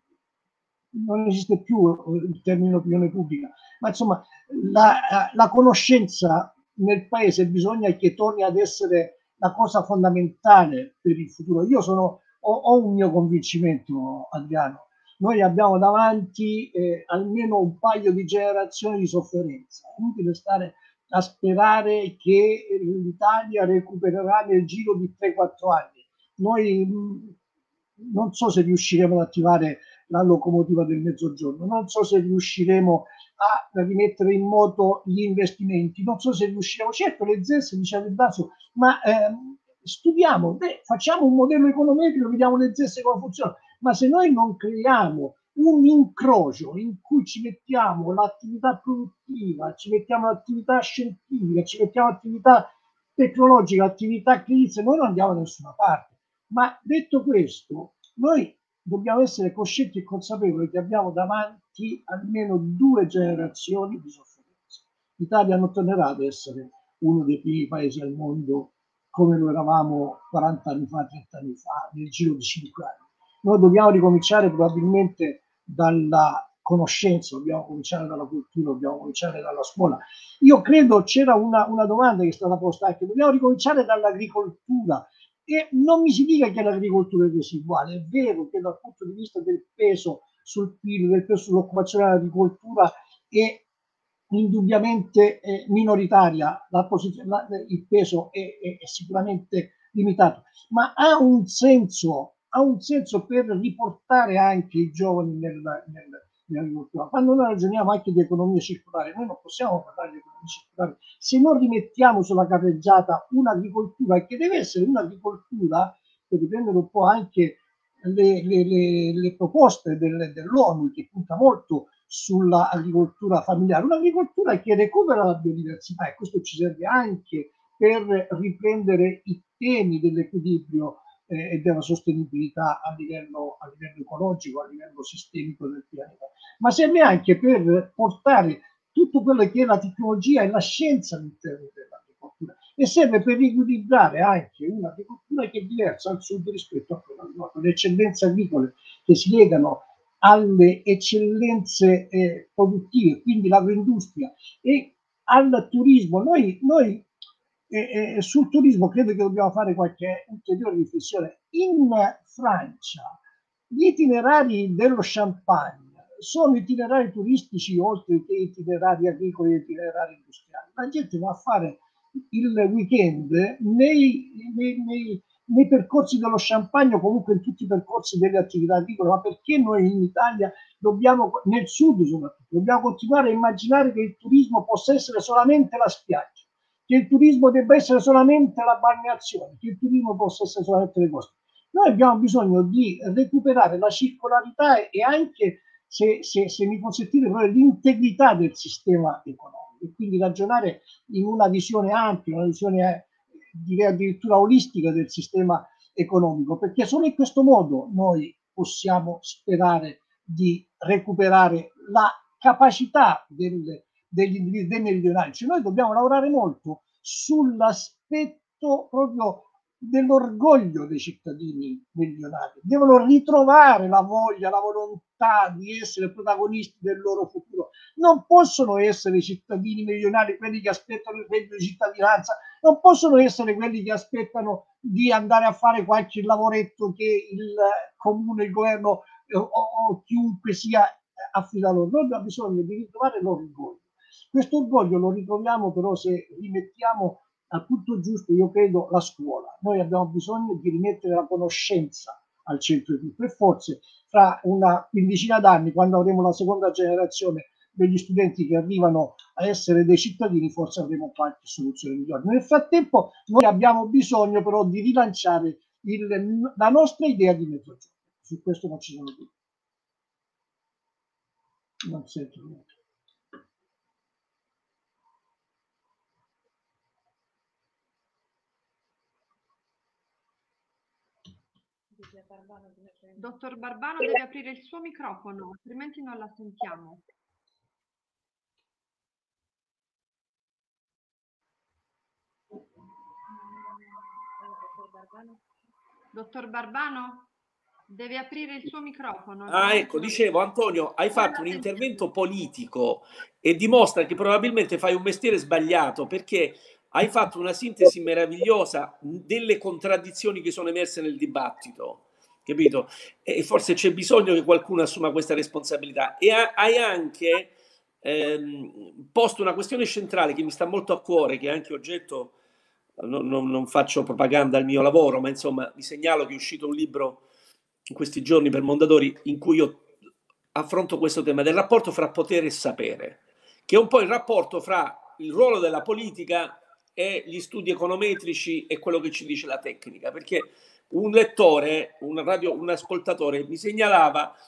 non esiste più il termine opinione pubblica, ma insomma la, la conoscenza nel paese bisogna che torni ad essere la cosa fondamentale per il futuro. Io sono, ho, ho un mio convincimento, Adriano. Noi abbiamo davanti eh, almeno un paio di generazioni di sofferenza. È inutile stare a sperare che l'Italia recupererà nel giro di tre quattro anni. Noi mh, non so se riusciremo ad attivare la locomotiva del Mezzogiorno, non so se riusciremo a rimettere in moto gli investimenti, non so se riusciremo, certo le Z E S diceva il Daso, ma ehm, studiamo, beh, facciamo un modello econometrico, vediamo le Z E S come funzionano, ma se noi non creiamo un incrocio in cui ci mettiamo l'attività produttiva, ci mettiamo l'attività scientifica, ci mettiamo l'attività tecnologica, l'attività clinica, noi non andiamo da nessuna parte. Ma detto questo, noi dobbiamo essere coscienti e consapevoli che abbiamo davanti almeno due generazioni di sofferenza. L'Italia non tornerà ad essere uno dei primi paesi al mondo come lo eravamo quaranta anni fa, trenta anni fa, nel giro di cinque anni. Noi dobbiamo ricominciare probabilmente dalla conoscenza, dobbiamo cominciare dalla cultura, dobbiamo cominciare dalla scuola. Io credo c'era una, una domanda che è stata posta anche, dobbiamo ricominciare dall'agricoltura. E non mi si dica che l'agricoltura è residuale, è vero che dal punto di vista del peso sul P I L, del peso sull'occupazione dell'agricoltura è indubbiamente eh, minoritaria, la posizione, la, il peso è, è, è sicuramente limitato, ma ha un senso, ha un senso per riportare anche i giovani nel, nel, nell'agricoltura. Quando noi ragioniamo anche di economia circolare, noi non possiamo parlare di economia circolare se non rimettiamo sulla carreggiata un'agricoltura che deve essere un'agricoltura, per riprendere un po' anche le, le, le, le proposte del, dell'ONU, che punta molto sull'agricoltura familiare, un'agricoltura che recupera la biodiversità, e questo ci serve anche per riprendere i temi dell'equilibrio eh, e della sostenibilità a livello, a livello ecologico, a livello sistemico del pianeta, ma serve anche per portare tutto quello che è la tecnologia e la scienza all'interno dell'agricoltura, e serve per riequilibrare anche un'agricoltura che è diversa al sud rispetto a quella al nord, le eccellenze agricole che si legano alle eccellenze eh, produttive, quindi l'agroindustria, e al turismo. Noi, noi eh, eh, sul turismo credo che dobbiamo fare qualche ulteriore riflessione. In Francia gli itinerari dello Champagne sono itinerari turistici oltre che itinerari agricoli e itinerari industriali. La gente va a fare il weekend nei, nei, nei nei percorsi dello Champagne o comunque in tutti i percorsi delle attività agricole, ma perché noi in Italia dobbiamo, nel sud soprattutto, dobbiamo continuare a immaginare che il turismo possa essere solamente la spiaggia, che il turismo debba essere solamente la balneazione, che il turismo possa essere solamente le coste. Noi abbiamo bisogno di recuperare la circolarità e anche, se, se, se mi consentite, l'integrità del sistema economico, e quindi ragionare in una visione ampia, una visione direi addirittura olistica del sistema economico, perché solo in questo modo noi possiamo sperare di recuperare la capacità del, degli individui, dei meridionali. Cioè noi dobbiamo lavorare molto sull'aspetto proprio dell'orgoglio dei cittadini meridionali, devono ritrovare la voglia, la volontà di essere protagonisti del loro futuro. Non possono essere i cittadini meridionali quelli che aspettano il reddito di cittadinanza, non possono essere quelli che aspettano di andare a fare qualche lavoretto che il comune, il governo eh, o, o chiunque sia affida loro. Noi abbiamo bisogno di ritrovare l'orgoglio. Questo orgoglio lo ritroviamo però se rimettiamo al punto giusto, io credo, la scuola. Noi abbiamo bisogno di rimettere la conoscenza al centro di tutto, e forse fra una quindicina d'anni, quando avremo la seconda generazione degli studenti che arrivano a essere dei cittadini, forse avremo qualche soluzione migliore. Nel frattempo noi abbiamo bisogno però di rilanciare il, la nostra idea di mezzogiorno. Su questo non ci sono dubbi. Non sento niente. Dottor Barbano deve aprire il suo microfono, altrimenti non la sentiamo. Dottor Barbano deve aprire il suo microfono. Ah, ecco, dicevo, Antonio, hai fatto un intervento politico e dimostra che probabilmente fai un mestiere sbagliato, perché hai fatto una sintesi meravigliosa delle contraddizioni che sono emerse nel dibattito. Capito? E forse c'è bisogno che qualcuno assuma questa responsabilità, e hai anche ehm, posto una questione centrale che mi sta molto a cuore, che è anche oggetto, non, non, non faccio propaganda al mio lavoro, ma insomma vi segnalo che è uscito un libro in questi giorni per Mondadori in cui io affronto questo tema del rapporto fra potere e sapere, che è un po' il rapporto fra il ruolo della politica e gli studi econometrici e quello che ci dice la tecnica, perché un lettore, un, radio, un ascoltatore mi segnalava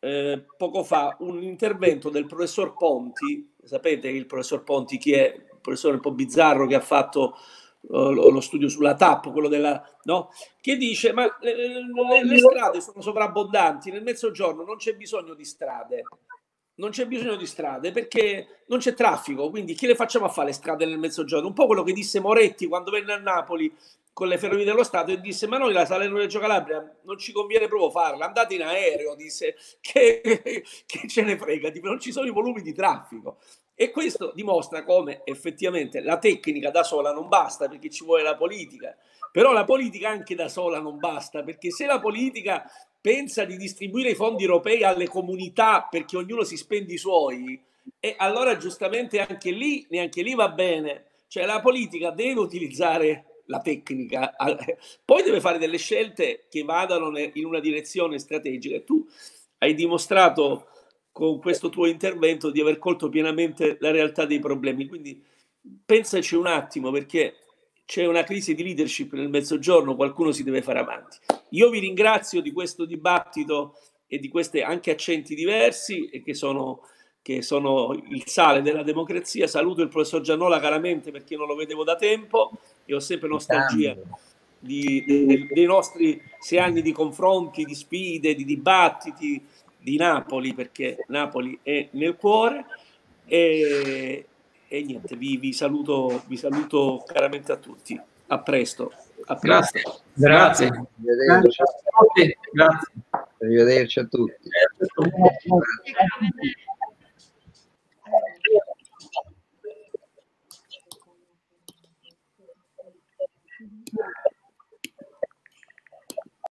eh, poco fa un intervento del professor Ponti. Sapete il professor Ponti chi è? Il professore un po' bizzarro che ha fatto uh, lo, lo studio sulla T A P, quello della, no? Che dice ma le, le, le strade sono sovrabbondanti, nel mezzogiorno non c'è bisogno di strade. Non c'è bisogno di strade perché non c'è traffico, quindi chi le facciamo a fare le strade nel mezzogiorno? Un po' quello che disse Moretti quando venne a Napoli con le ferrovie dello Stato e disse ma noi la Salerno-Reggio Calabria non ci conviene proprio farla, andate in aereo, disse che, che ce ne frega, non ci sono i volumi di traffico. E questo dimostra come effettivamente la tecnica da sola non basta, perché ci vuole la politica, però la politica anche da sola non basta, perché se la politica pensa di distribuire i fondi europei alle comunità perché ognuno si spende i suoi, e allora giustamente anche lì, neanche lì va bene. Cioè la politica deve utilizzare la tecnica, poi deve fare delle scelte che vadano in una direzione strategica. E tu hai dimostrato con questo tuo intervento di aver colto pienamente la realtà dei problemi, quindi pensaci un attimo, perché c'è una crisi di leadership nel Mezzogiorno, qualcuno si deve fare avanti. Io vi ringrazio di questo dibattito e di questi anche accenti diversi e che sono, che sono il sale della democrazia. Saluto il professor Giannola caramente perché non lo vedevo da tempo e ho sempre nostalgia di, de, dei nostri sei anni di confronti, di sfide, di dibattiti di Napoli, perché Napoli è nel cuore. E, e niente, vi, vi, saluto, vi saluto caramente a tutti. A presto. A presto. Grazie. Grazie. Arrivederci. Grazie. Arrivederci a tutti. Grazie.